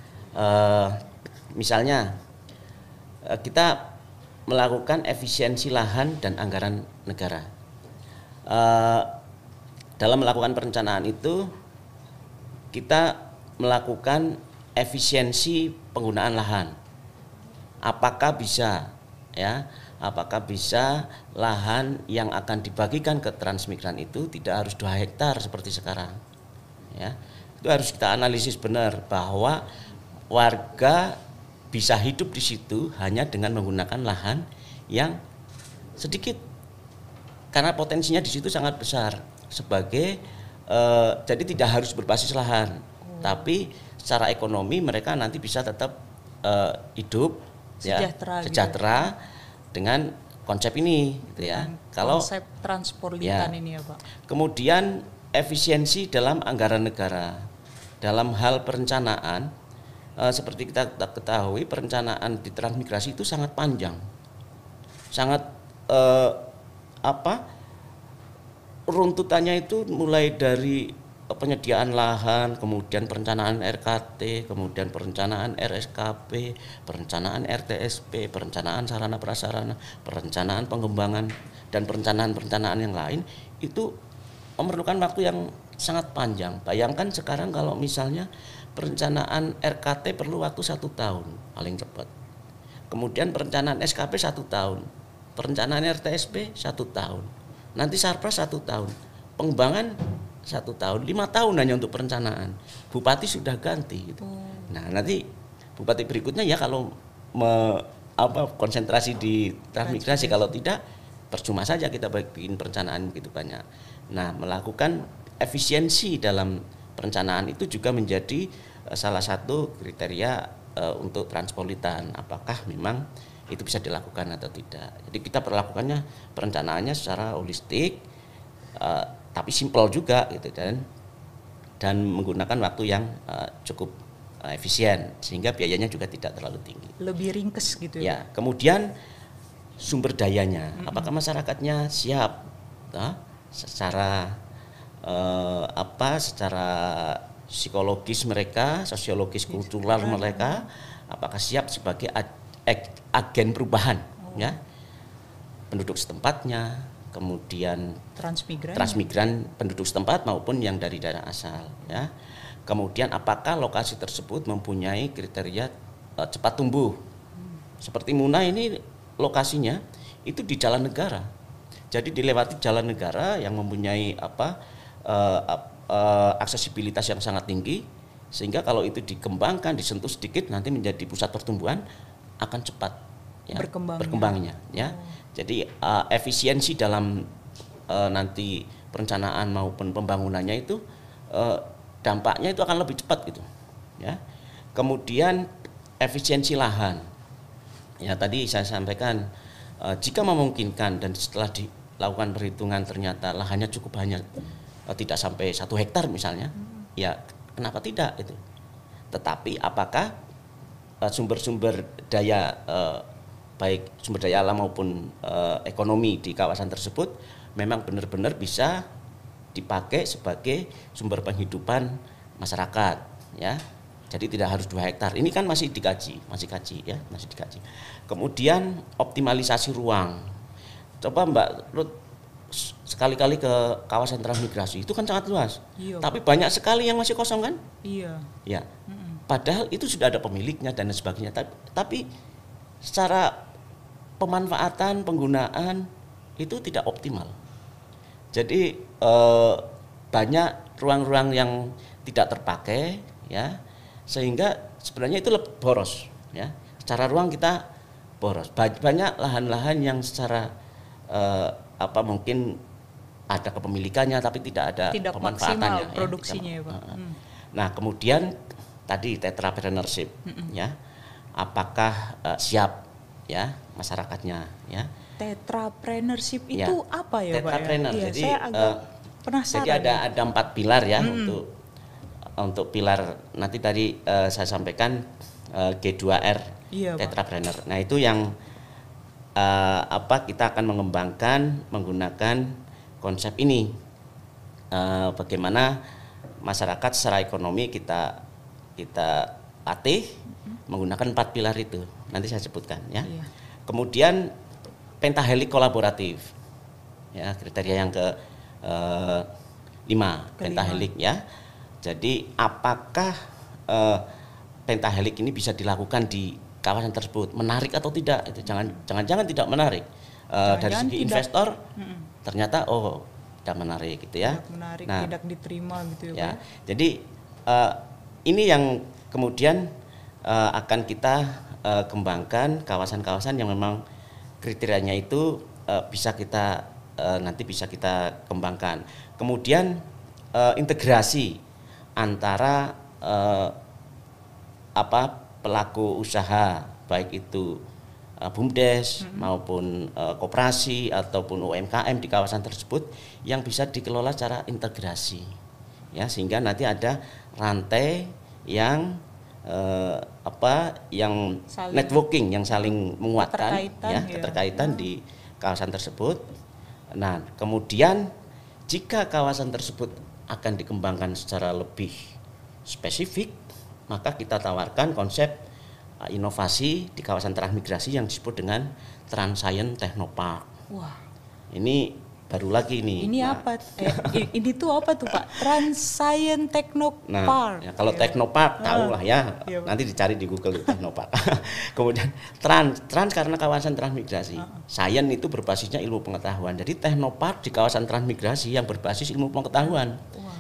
Misalnya kita melakukan efisiensi lahan dan anggaran negara. Dalam melakukan perencanaan itu kita melakukan efisiensi penggunaan lahan. Apakah bisa ya? Apakah bisa lahan yang akan dibagikan ke transmigran itu tidak harus 2 hektar seperti sekarang? Ya. Itu harus kita analisis benar bahwa warga bisa hidup di situ hanya dengan menggunakan lahan yang sedikit, karena potensinya di situ sangat besar sebagai jadi tidak harus berbasis lahan, tapi secara ekonomi mereka nanti bisa tetap hidup sejahtera gitu, dengan konsep ini gitu ya. Kalau konsep Transpolitan ini ya Pak. Kemudian efisiensi dalam anggaran negara dalam hal perencanaan. Seperti kita ketahui perencanaan di transmigrasi itu sangat panjang, sangat runtutannya itu mulai dari penyediaan lahan, kemudian perencanaan RKT, kemudian perencanaan RSKP, perencanaan RTSP, perencanaan sarana prasarana, perencanaan pengembangan dan perencanaan yang lain itu memerlukan waktu yang sangat panjang. Bayangkan sekarang kalau misalnya perencanaan RKT perlu waktu 1 tahun paling cepat. Kemudian perencanaan SKP 1 tahun, perencanaan RTSP 1 tahun, nanti Sarpras 1 tahun, pengembangan 1 tahun, 5 tahun hanya untuk perencanaan. Bupati sudah ganti. Gitu. Nah nanti bupati berikutnya ya kalau konsentrasi di transmigrasi, kalau tidak percuma saja kita bikin perencanaan begitu banyak. Nah melakukan efisiensi dalam perencanaan itu juga menjadi salah satu kriteria untuk Transpolitan. Apakah memang itu bisa dilakukan atau tidak. Jadi kita perlakukannya perencanaannya secara holistik, tapi simpel juga gitu, dan menggunakan waktu yang cukup efisien sehingga biayanya juga tidak terlalu tinggi. Lebih ringkes gitu ya. Kemudian sumber dayanya, apakah masyarakatnya siap secara secara psikologis mereka, sosiologis kultural mereka, apakah siap sebagai agen perubahan ya, penduduk setempatnya, kemudian transmigran penduduk setempat maupun yang dari daerah asal ya. Kemudian apakah lokasi tersebut mempunyai kriteria cepat tumbuh. Seperti Muna ini lokasinya itu di jalan negara. Jadi dilewati jalan negara yang mempunyai aksesibilitas yang sangat tinggi, sehingga kalau itu dikembangkan, disentuh sedikit nanti menjadi pusat pertumbuhan akan cepat ya, berkembangnya ya. Jadi efisiensi dalam nanti perencanaan maupun pembangunannya itu dampaknya itu akan lebih cepat gitu ya. Kemudian efisiensi lahan ya, tadi saya sampaikan jika memungkinkan dan setelah dilakukan perhitungan ternyata lahannya cukup hanya tidak sampai 1 hektar misalnya, ya kenapa tidak itu. Tetapi apakah sumber-sumber daya baik sumber daya alam maupun ekonomi di kawasan tersebut memang benar-benar bisa dipakai sebagai sumber penghidupan masyarakat ya. Jadi tidak harus 2 hektar. Ini kan masih dikaji ya, masih dikaji. Kemudian optimalisasi ruang. Coba Mbak Ruth sekali-kali ke kawasan transmigrasi itu kan sangat luas. Iya, tapi banyak sekali yang masih kosong kan? Iya. Ya. Padahal itu sudah ada pemiliknya dan sebagainya. Tapi secara pemanfaatan, penggunaan itu tidak optimal. Jadi banyak ruang-ruang yang tidak terpakai ya, sehingga sebenarnya itu boros ya. Secara ruang kita boros. Banyak lahan-lahan yang secara mungkin ada kepemilikannya tapi tidak ada pemanfaatannya maksimal produksinya ya, Pak. Nah, kemudian tadi tetrapreneurship ya. Apakah siap ya masyarakatnya ya? Tetrapreneurship itu ya, apa ya, tetrapreneur. Pak? Ya, jadi saya agak penasaran. Jadi ada 4 pilar ya untuk pilar nanti tadi saya sampaikan G2R iya, tetrapreneur. Nah, itu yang kita akan mengembangkan menggunakan konsep ini. Bagaimana masyarakat secara ekonomi kita latih menggunakan 4 pilar itu. Nanti saya sebutkan ya. Iya. Kemudian pentahelik kolaboratif. Ya, kriteria yang ke-5, pentahelik ya. Jadi apakah pentahelik ini bisa dilakukan di kawasan tersebut, menarik atau tidak? Itu jangan-jangan tidak menarik. Dari segi tidak, investor ternyata tidak menarik gitu ya. Tidak menarik, tidak diterima gitu ya. Jadi ini yang kemudian akan kita kembangkan kawasan-kawasan yang memang kriterianya itu bisa kita nanti bisa kita kembangkan. Kemudian integrasi antara pelaku usaha baik itu BUMDes maupun koperasi ataupun UMKM di kawasan tersebut yang bisa dikelola secara integrasi ya, sehingga nanti ada rantai yang yang networking yang saling menguatkan keterkaitan di kawasan tersebut. Nah, kemudian jika kawasan tersebut akan dikembangkan secara lebih spesifik, maka kita tawarkan konsep inovasi di kawasan transmigrasi yang disebut dengan Trans-Science Technopark. Wah. Ini baru lagi nih. Ini apa? Ini tuh apa tuh, Pak? Trans-Science Technopark. Nah, ya, kalau Technopark tahu lah ya. Iya, nanti dicari di Google Technopark. Kemudian trans karena kawasan transmigrasi. Science itu berbasisnya ilmu pengetahuan. Jadi Technopark di kawasan transmigrasi yang berbasis ilmu pengetahuan.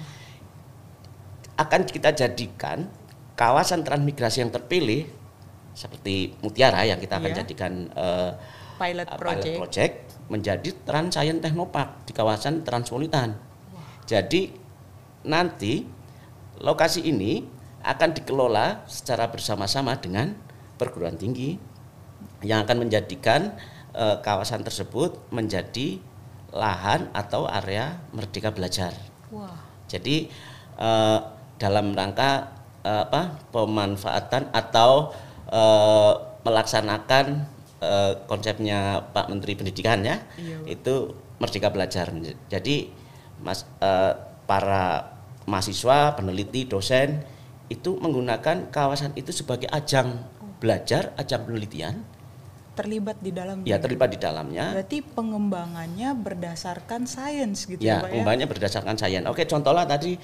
Akan kita jadikan kawasan transmigrasi yang terpilih seperti Mutiara yang kita akan jadikan pilot project menjadi Trans-Science Technopark di kawasan Transpolitan. Jadi nanti lokasi ini akan dikelola secara bersama-sama dengan perguruan tinggi yang akan menjadikan kawasan tersebut menjadi lahan atau area merdeka belajar. Jadi dalam rangka pemanfaatan atau melaksanakan konsepnya Pak Menteri Pendidikan ya, itu merdeka belajar. Jadi para mahasiswa, peneliti, dosen itu menggunakan kawasan itu sebagai ajang belajar, ajang penelitian. Terlibat di dalamnya. Ya, terlibat di dalamnya. Berarti pengembangannya berdasarkan sains gitu ya, Pak ya? Pengembangannya berdasarkan sains. Oke, contohnya tadi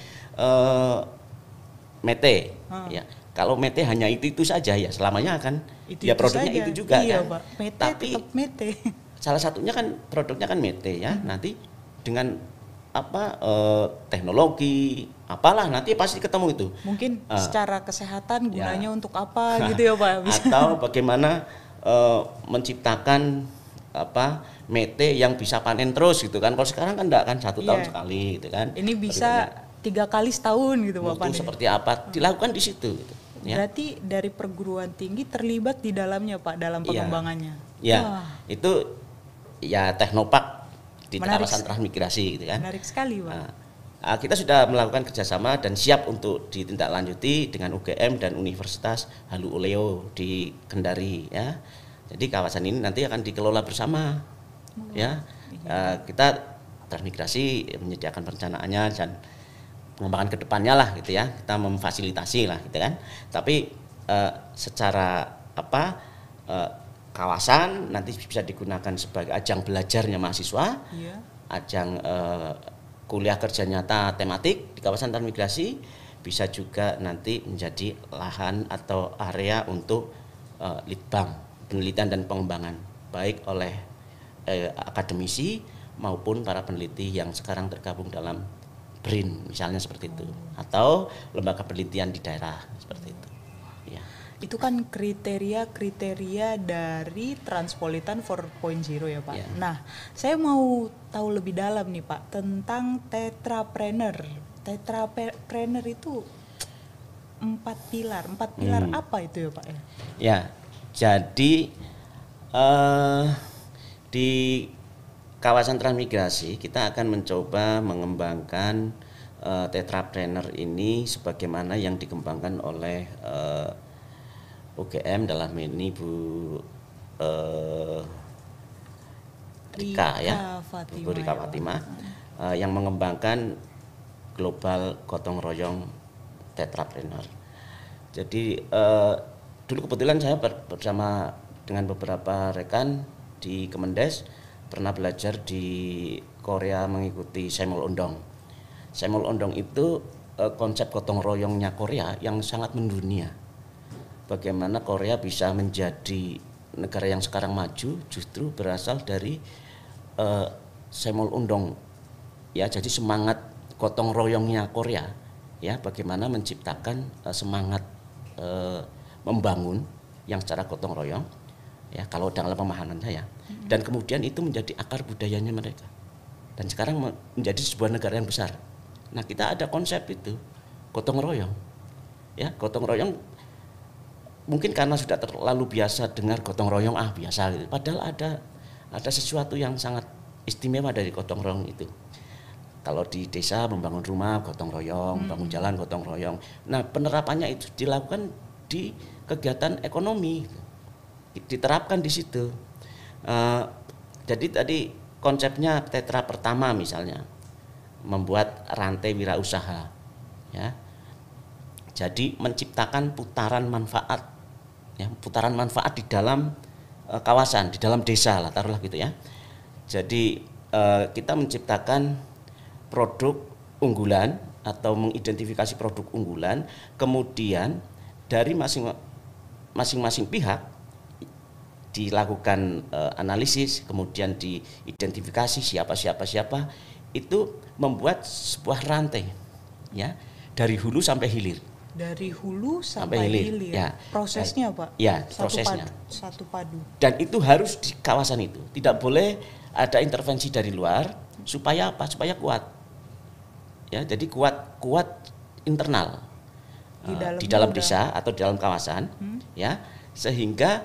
Mete. Ya. Kalau Mete hanya itu saja ya selamanya akan itu produknya saja. Itu juga iya, kan. Pak. Mete tapi tetap Mete. Salah satunya kan produknya kan Mete ya. Nanti dengan teknologi apalah nanti pasti ketemu itu. Mungkin secara kesehatan gunanya untuk apa gitu ya, Pak. Atau bagaimana menciptakan Mete yang bisa panen terus gitu kan. Kalau sekarang kan enggak kan 1 tahun sekali gitu kan. Ini bisa 3 kali setahun gitu Pak mutu Pandey. seperti apa dilakukan di situ gitu, ya. Berarti dari perguruan tinggi terlibat di dalamnya Pak dalam pengembangannya. Ya, Wah, itu ya Teknopark di Menarik kawasan transmigrasi gitu kan. menarik sekali Pak. Kita sudah melakukan kerjasama dan siap untuk ditindaklanjuti dengan UGM dan Universitas Halu Oleo di Kendari, ya. Jadi kawasan ini nanti akan dikelola bersama, ya. Kita transmigrasi menyediakan perencanaannya dan pengembangan kedepannya lah gitu ya, kita memfasilitasi lah gitu kan. Tapi secara kawasan nanti bisa digunakan sebagai ajang belajarnya mahasiswa, Iya. ajang kuliah kerja nyata tematik di kawasan transmigrasi, bisa juga nanti menjadi lahan atau area untuk litbang, penelitian dan pengembangan, baik oleh akademisi maupun para peneliti yang sekarang tergabung dalam BRIN misalnya seperti itu, atau lembaga penelitian di daerah seperti itu. Ya. Itu kan kriteria dari Transpolitan 4.0 ya Pak. Ya. Nah, saya mau tahu lebih dalam nih Pak tentang tetrapreneur. Tetrapreneur itu 4 pilar. 4 pilar apa itu ya Pak? Ya, jadi di kawasan transmigrasi kita akan mencoba mengembangkan tetrapreneur ini sebagaimana yang dikembangkan oleh UGM dalam ini Bu Rika ya, Fatima, Bu Rika ya, Fatima, yang mengembangkan global gotong royong tetrapreneur. Jadi dulu kebetulan saya bersama dengan beberapa rekan di Kemendes pernah belajar di Korea mengikuti Semol Undong. Semol Undong itu konsep gotong royongnya Korea yang sangat mendunia. Bagaimana Korea bisa menjadi negara yang sekarang maju justru berasal dari Semol Undong. Ya, jadi semangat gotong royongnya Korea, ya, bagaimana menciptakan semangat membangun yang secara gotong royong, ya, kalau dalam pemahaman saya. Dan kemudian itu menjadi akar budayanya mereka. Dan sekarang menjadi sebuah negara yang besar. Nah, kita ada konsep itu, gotong royong. Ya, gotong royong mungkin karena sudah terlalu biasa dengar gotong royong biasa gitu. Padahal ada sesuatu yang sangat istimewa dari gotong royong itu. Kalau di desa membangun rumah gotong royong, bangun jalan gotong royong. Nah, penerapannya itu dilakukan di kegiatan ekonomi, diterapkan di situ. Jadi tadi konsepnya tetra pertama misalnya membuat rantai wirausaha, ya. Jadi menciptakan putaran manfaat, ya, putaran manfaat di dalam kawasan, di dalam desa lah, taruhlah gitu ya. Jadi kita menciptakan produk unggulan atau mengidentifikasi produk unggulan, kemudian dari masing-masing pihak dilakukan analisis, kemudian diidentifikasi siapa, itu membuat sebuah rantai, ya, dari hulu sampai hilir. Dari hulu sampai hilir. Ya. Prosesnya Pak? Ya, prosesnya. Satu padu. Dan itu harus di kawasan itu. Tidak boleh ada intervensi dari luar supaya apa? Supaya kuat. Ya, jadi kuat internal di dalam desa atau di dalam kawasan, ya, sehingga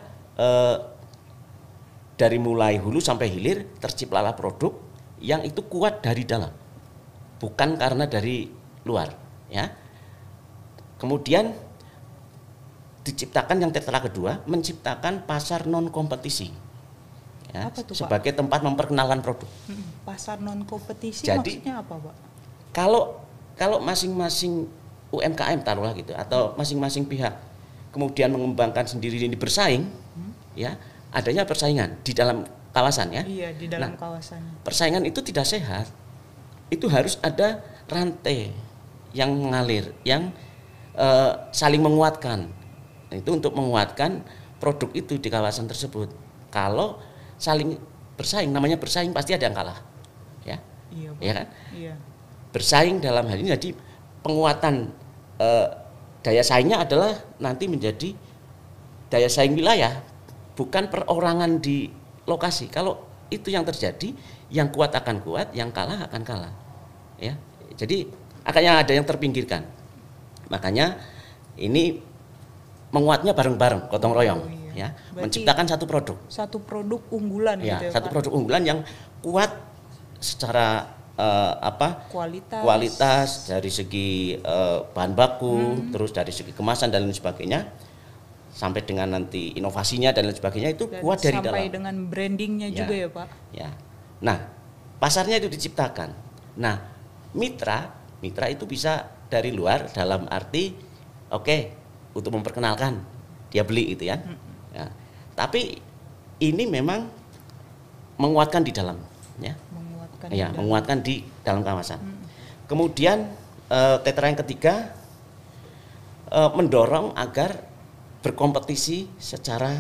dari mulai hulu sampai hilir terciptalah produk yang itu kuat dari dalam, bukan karena dari luar, ya. Kemudian diciptakan yang tetra kedua, menciptakan pasar non kompetisi, ya, apa tuh, sebagai Pak? tempat memperkenalkan produk. Pasar non kompetisi Jadi, maksudnya apa Pak? Kalau masing-masing UMKM taruhlah gitu, atau masing-masing pihak kemudian mengembangkan sendiri ini bersaing, ya, adanya persaingan di dalam kawasan, ya. Iya, di dalam kawasan. Persaingan itu tidak sehat. Itu harus ada rantai yang mengalir, yang saling menguatkan. Itu untuk menguatkan produk itu di kawasan tersebut. Kalau saling bersaing, namanya bersaing pasti ada yang kalah, ya. Iya, Pak. Ya kan? Iya. Bersaing dalam hal ini jadi penguatan daya saingnya adalah nanti menjadi daya saing wilayah, bukan perorangan di lokasi. Kalau itu yang terjadi, yang kuat akan kuat, yang kalah akan kalah, ya. Jadi akhirnya ada yang terpinggirkan. Makanya ini menguatnya bareng-bareng, gotong royong, ya, menciptakan satu produk unggulan, ya, gitu ya, satu Pak? produk unggulan yang kuat secara kualitas dari segi bahan baku, terus dari segi kemasan dan lain sebagainya, sampai dengan nanti inovasinya dan lain sebagainya itu Dan kuat dari dalam. sampai dengan brandingnya juga ya, Pak? Ya. Nah, pasarnya itu diciptakan. Nah, mitra itu bisa dari luar dalam arti untuk memperkenalkan dia beli itu ya. Ya. Tapi ini memang menguatkan di dalam, ya. Menguatkan di dalam kawasan. Kemudian tetra yang ketiga mendorong agar berkompetisi secara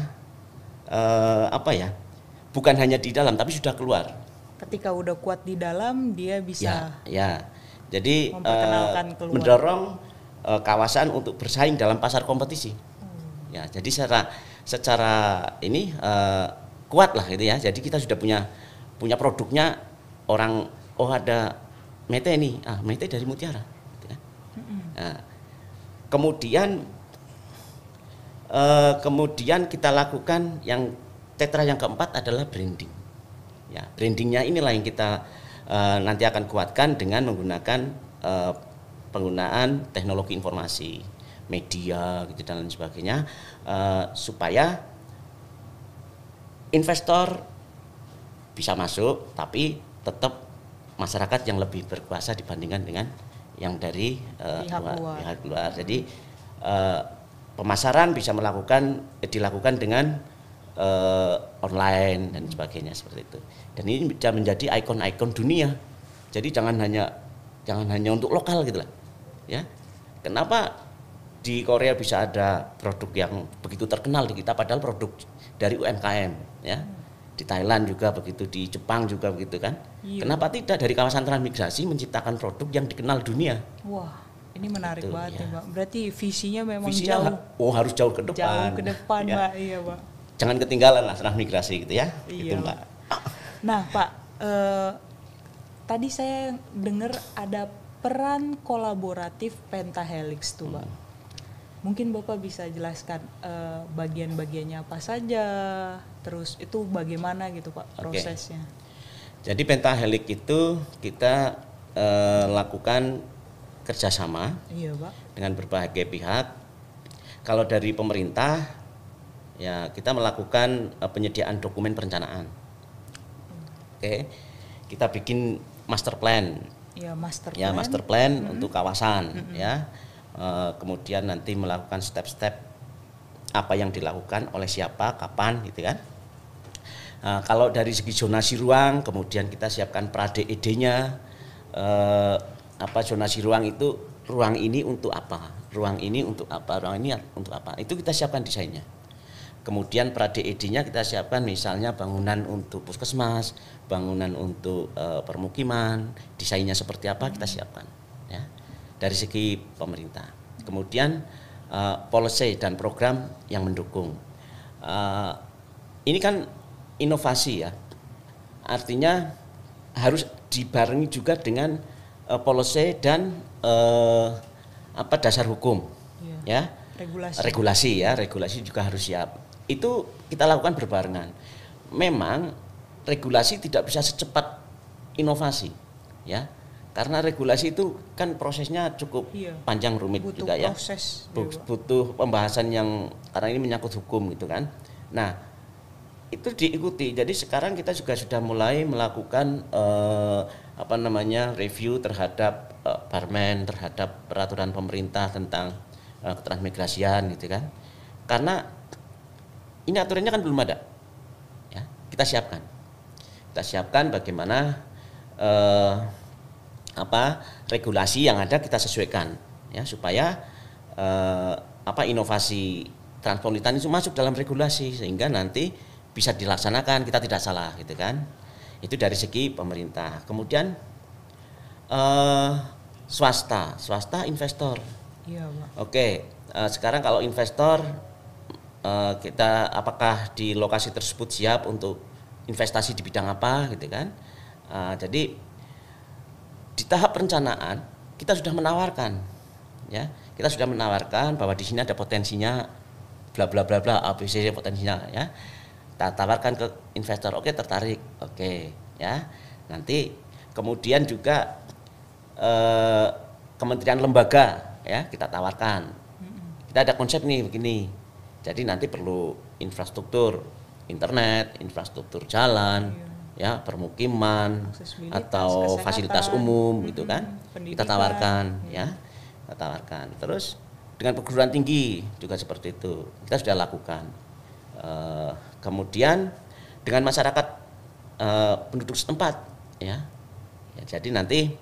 bukan hanya di dalam tapi sudah keluar. Ketika udah kuat di dalam, dia bisa jadi memperkenalkan keluar. mendorong kawasan untuk bersaing dalam pasar kompetisi. Ya, jadi secara ini kuat lah gitu ya. Jadi kita sudah punya produknya, orang ada mete nih, mete dari mutiara. Gitu ya. Nah, kemudian kita lakukan yang tetra yang keempat adalah branding. Ya, brandingnya inilah yang kita nanti akan kuatkan dengan menggunakan penggunaan teknologi informasi, media, gitu dan lain sebagainya, supaya investor bisa masuk, tapi tetap masyarakat yang lebih berkuasa dibandingkan dengan yang dari pihak luar. Jadi pemasaran bisa dilakukan dengan online dan sebagainya seperti itu. Dan ini bisa menjadi ikon-ikon dunia. Jadi jangan hanya untuk lokal gitu lah. Ya. Kenapa di Korea bisa ada produk yang begitu terkenal di kita padahal produk dari UMKM, ya. Di Thailand juga begitu, di Jepang juga begitu kan. Iya. Kenapa tidak dari kawasan transmigrasi menciptakan produk yang dikenal dunia? Wah, ini menarik gitu, banget ya. Mbak. Berarti visinya memang harus jauh ke depan. Jauh ke depan, ya. Mbak. Iya, Pak. Jangan ketinggalan lah transmigrasi gitu ya. Iya, gitu, Mbak. Nah, Pak, tadi saya dengar ada peran kolaboratif Pentahelix tuh, Pak. Mungkin Bapak bisa jelaskan bagian-bagiannya apa saja, terus itu bagaimana gitu Pak prosesnya. Jadi Pentahelix itu kita lakukan kerjasama, iya, Pak, dengan berbagai pihak. Kalau dari pemerintah, ya kita melakukan penyediaan dokumen perencanaan. Kita bikin master plan. Ya, master plan untuk kawasan, ya. Kemudian nanti melakukan step-step apa yang dilakukan oleh siapa, kapan, gitu kan. Kalau dari segi zonasi ruang, kemudian kita siapkan pra-DED-nya, zonasi ruang itu, ruang ini untuk apa, ruang ini untuk apa, ruang ini untuk apa, itu kita siapkan desainnya. Kemudian pra-DED-nya kita siapkan misalnya bangunan untuk puskesmas, bangunan untuk permukiman, desainnya seperti apa kita siapkan, ya. Dari segi pemerintah. Kemudian policy dan program yang mendukung. Ini kan inovasi ya. Artinya harus dibarengi juga dengan policy dan dasar hukum. Ya. Regulasi juga harus siap. Itu kita lakukan berbarengan. Memang regulasi tidak bisa secepat inovasi, ya. Karena regulasi itu kan prosesnya cukup panjang, rumit butuh juga ya. Butuh pembahasan yang karena ini menyangkut hukum gitu kan. Nah, itu diikuti. Jadi sekarang kita juga sudah mulai melakukan review terhadap Permen, terhadap peraturan pemerintah tentang ketransmigrasian gitu kan. Karena ini aturannya kan belum ada. Ya, kita siapkan. Kita siapkan bagaimana regulasi yang ada kita sesuaikan, ya, supaya inovasi transpolitan itu masuk dalam regulasi sehingga nanti bisa dilaksanakan, kita tidak salah gitu kan. Itu dari segi pemerintah. Kemudian swasta investor. Iya, Pak. Sekarang kalau investor kita apakah di lokasi tersebut siap untuk investasi di bidang apa gitu kan. Jadi di tahap perencanaan kita sudah menawarkan, ya, kita sudah menawarkan bahwa di sini ada potensinya, bla bla bla bla, ABC potensinya, ya. Kita tawarkan ke investor, oke tertarik, oke, ya. Nanti kemudian juga kementerian lembaga, ya, kita tawarkan. Kita ada konsep nih begini, jadi nanti perlu infrastruktur internet, infrastruktur jalan, ya, permukiman atau fasilitas umum, gitu kan, kita tawarkan, ya, kita tawarkan. Terus dengan perguruan tinggi juga seperti itu, kita sudah lakukan. Kemudian dengan masyarakat penduduk setempat, ya, jadi nanti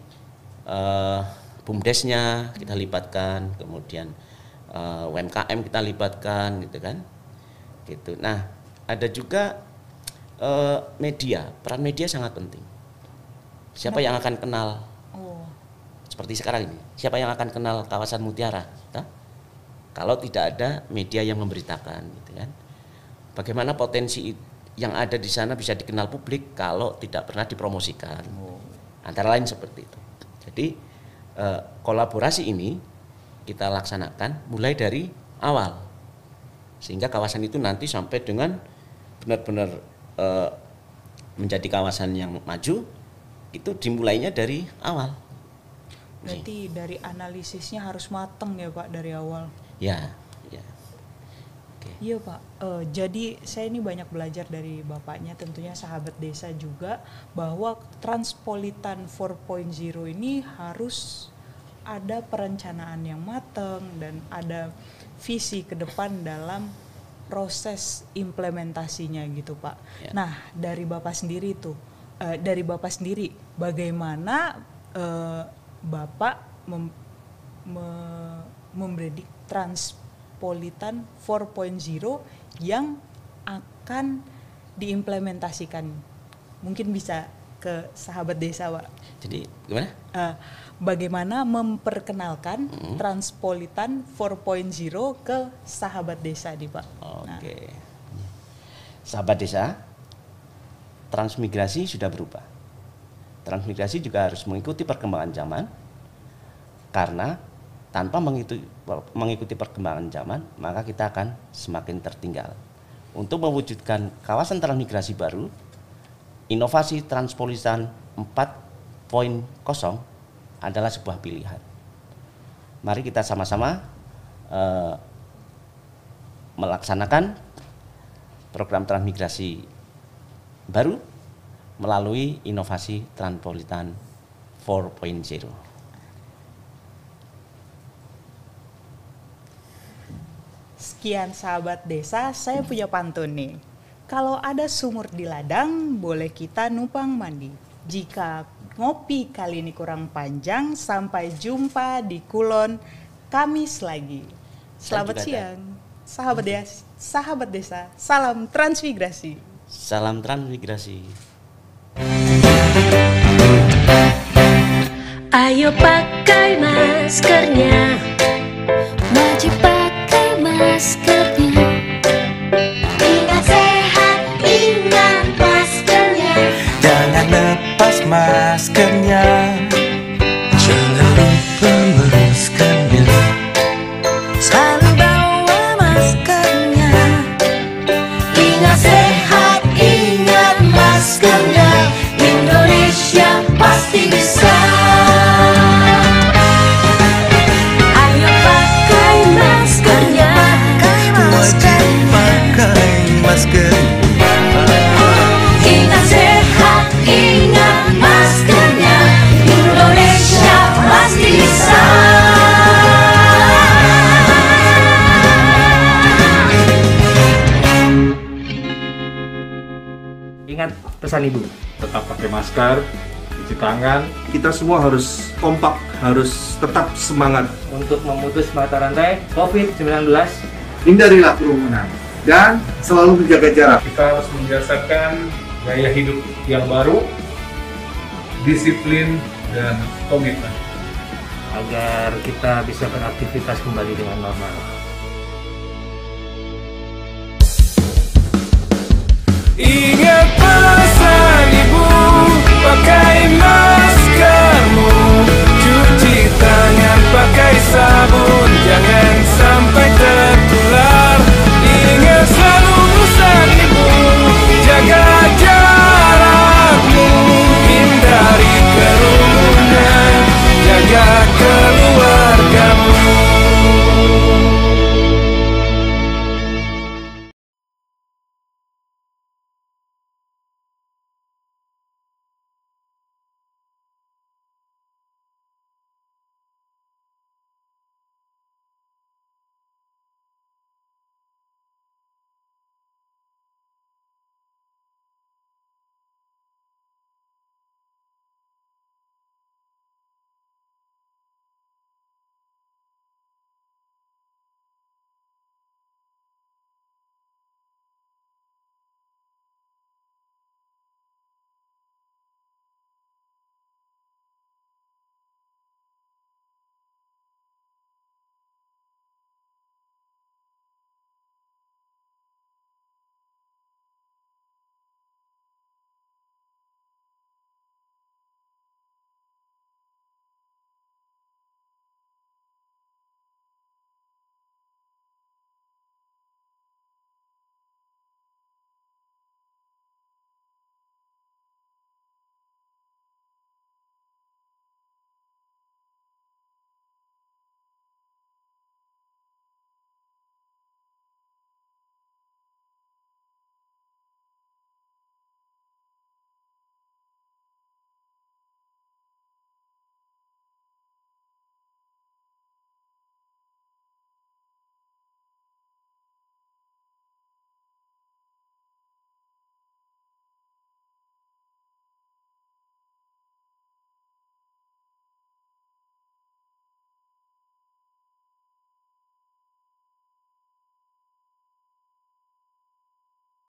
BUMDesnya kita libatkan, kemudian UMKM kita libatkan, gitu kan, gitu. Nah, ada juga media, peran media sangat penting. Siapa yang akan kenal? Seperti sekarang ini, siapa yang akan kenal kawasan Mutiara? Kalau tidak ada media yang memberitakan, gitu kan. Bagaimana potensi yang ada di sana bisa dikenal publik kalau tidak pernah dipromosikan? Antara lain seperti itu. Jadi kolaborasi ini kita laksanakan mulai dari awal, sehingga kawasan itu nanti sampai dengan benar-benar menjadi kawasan yang maju, itu dimulainya dari awal. Berarti dari analisisnya harus matang ya Pak dari awal. Ya, ya. Okay. Iya Pak. Jadi saya ini banyak belajar dari Bapaknya, tentunya sahabat desa juga, bahwa Transpolitan 4.0 ini harus ada perencanaan yang matang dan ada visi ke depan dalam proses implementasinya gitu Pak. Ya. Nah dari Bapak sendiri tuh, bagaimana Bapak mempredik Transpolitan 4.0 yang akan diimplementasikan? Mungkin bisa ke sahabat desa Pak. Jadi gimana? Bagaimana memperkenalkan Transpolitan 4.0 ke sahabat desa nih Pak? Oke. Sahabat desa, transmigrasi sudah berubah. Transmigrasi juga harus mengikuti perkembangan zaman, karena tanpa mengikuti perkembangan zaman, maka kita akan semakin tertinggal. Untuk mewujudkan kawasan transmigrasi baru, inovasi Transpolitan 4.0 adalah sebuah pilihan. Mari kita sama-sama melaksanakan program transmigrasi baru melalui inovasi Transpolitan 4.0. Sekian sahabat desa, saya punya pantun nih. Kalau ada sumur di ladang, boleh kita numpang mandi. Jika ngopi kali ini kurang panjang, sampai jumpa di Kulon Kamis lagi. Selamat siang, sahabat desa, salam transmigrasi. Salam transmigrasi. Ayo pakai maskernya, wajib pakai maskernya. Ingat sehat, ingat maskernya. Jangan lepas maskernya, jangan lupa menguruskannya. Selalu bawa maskernya. Ingat sehat, ingat maskernya. Indonesia pasti bisa. Ayo pakai maskernya, Wajib pakai masker. ingat sehat, ingat maskernya. Indonesia pasti bisa. Ingat pesan Ibu, tetap pakai masker, cuci tangan. Kita semua harus kompak, harus tetap semangat Untuk memutus mata rantai COVID-19, hindarilah kerumunan dan selalu menjaga jarak. kita harus membiasakan gaya hidup yang baru, disiplin, dan komitmen agar kita bisa beraktivitas kembali dengan normal. Ingat pesan ibu, pakai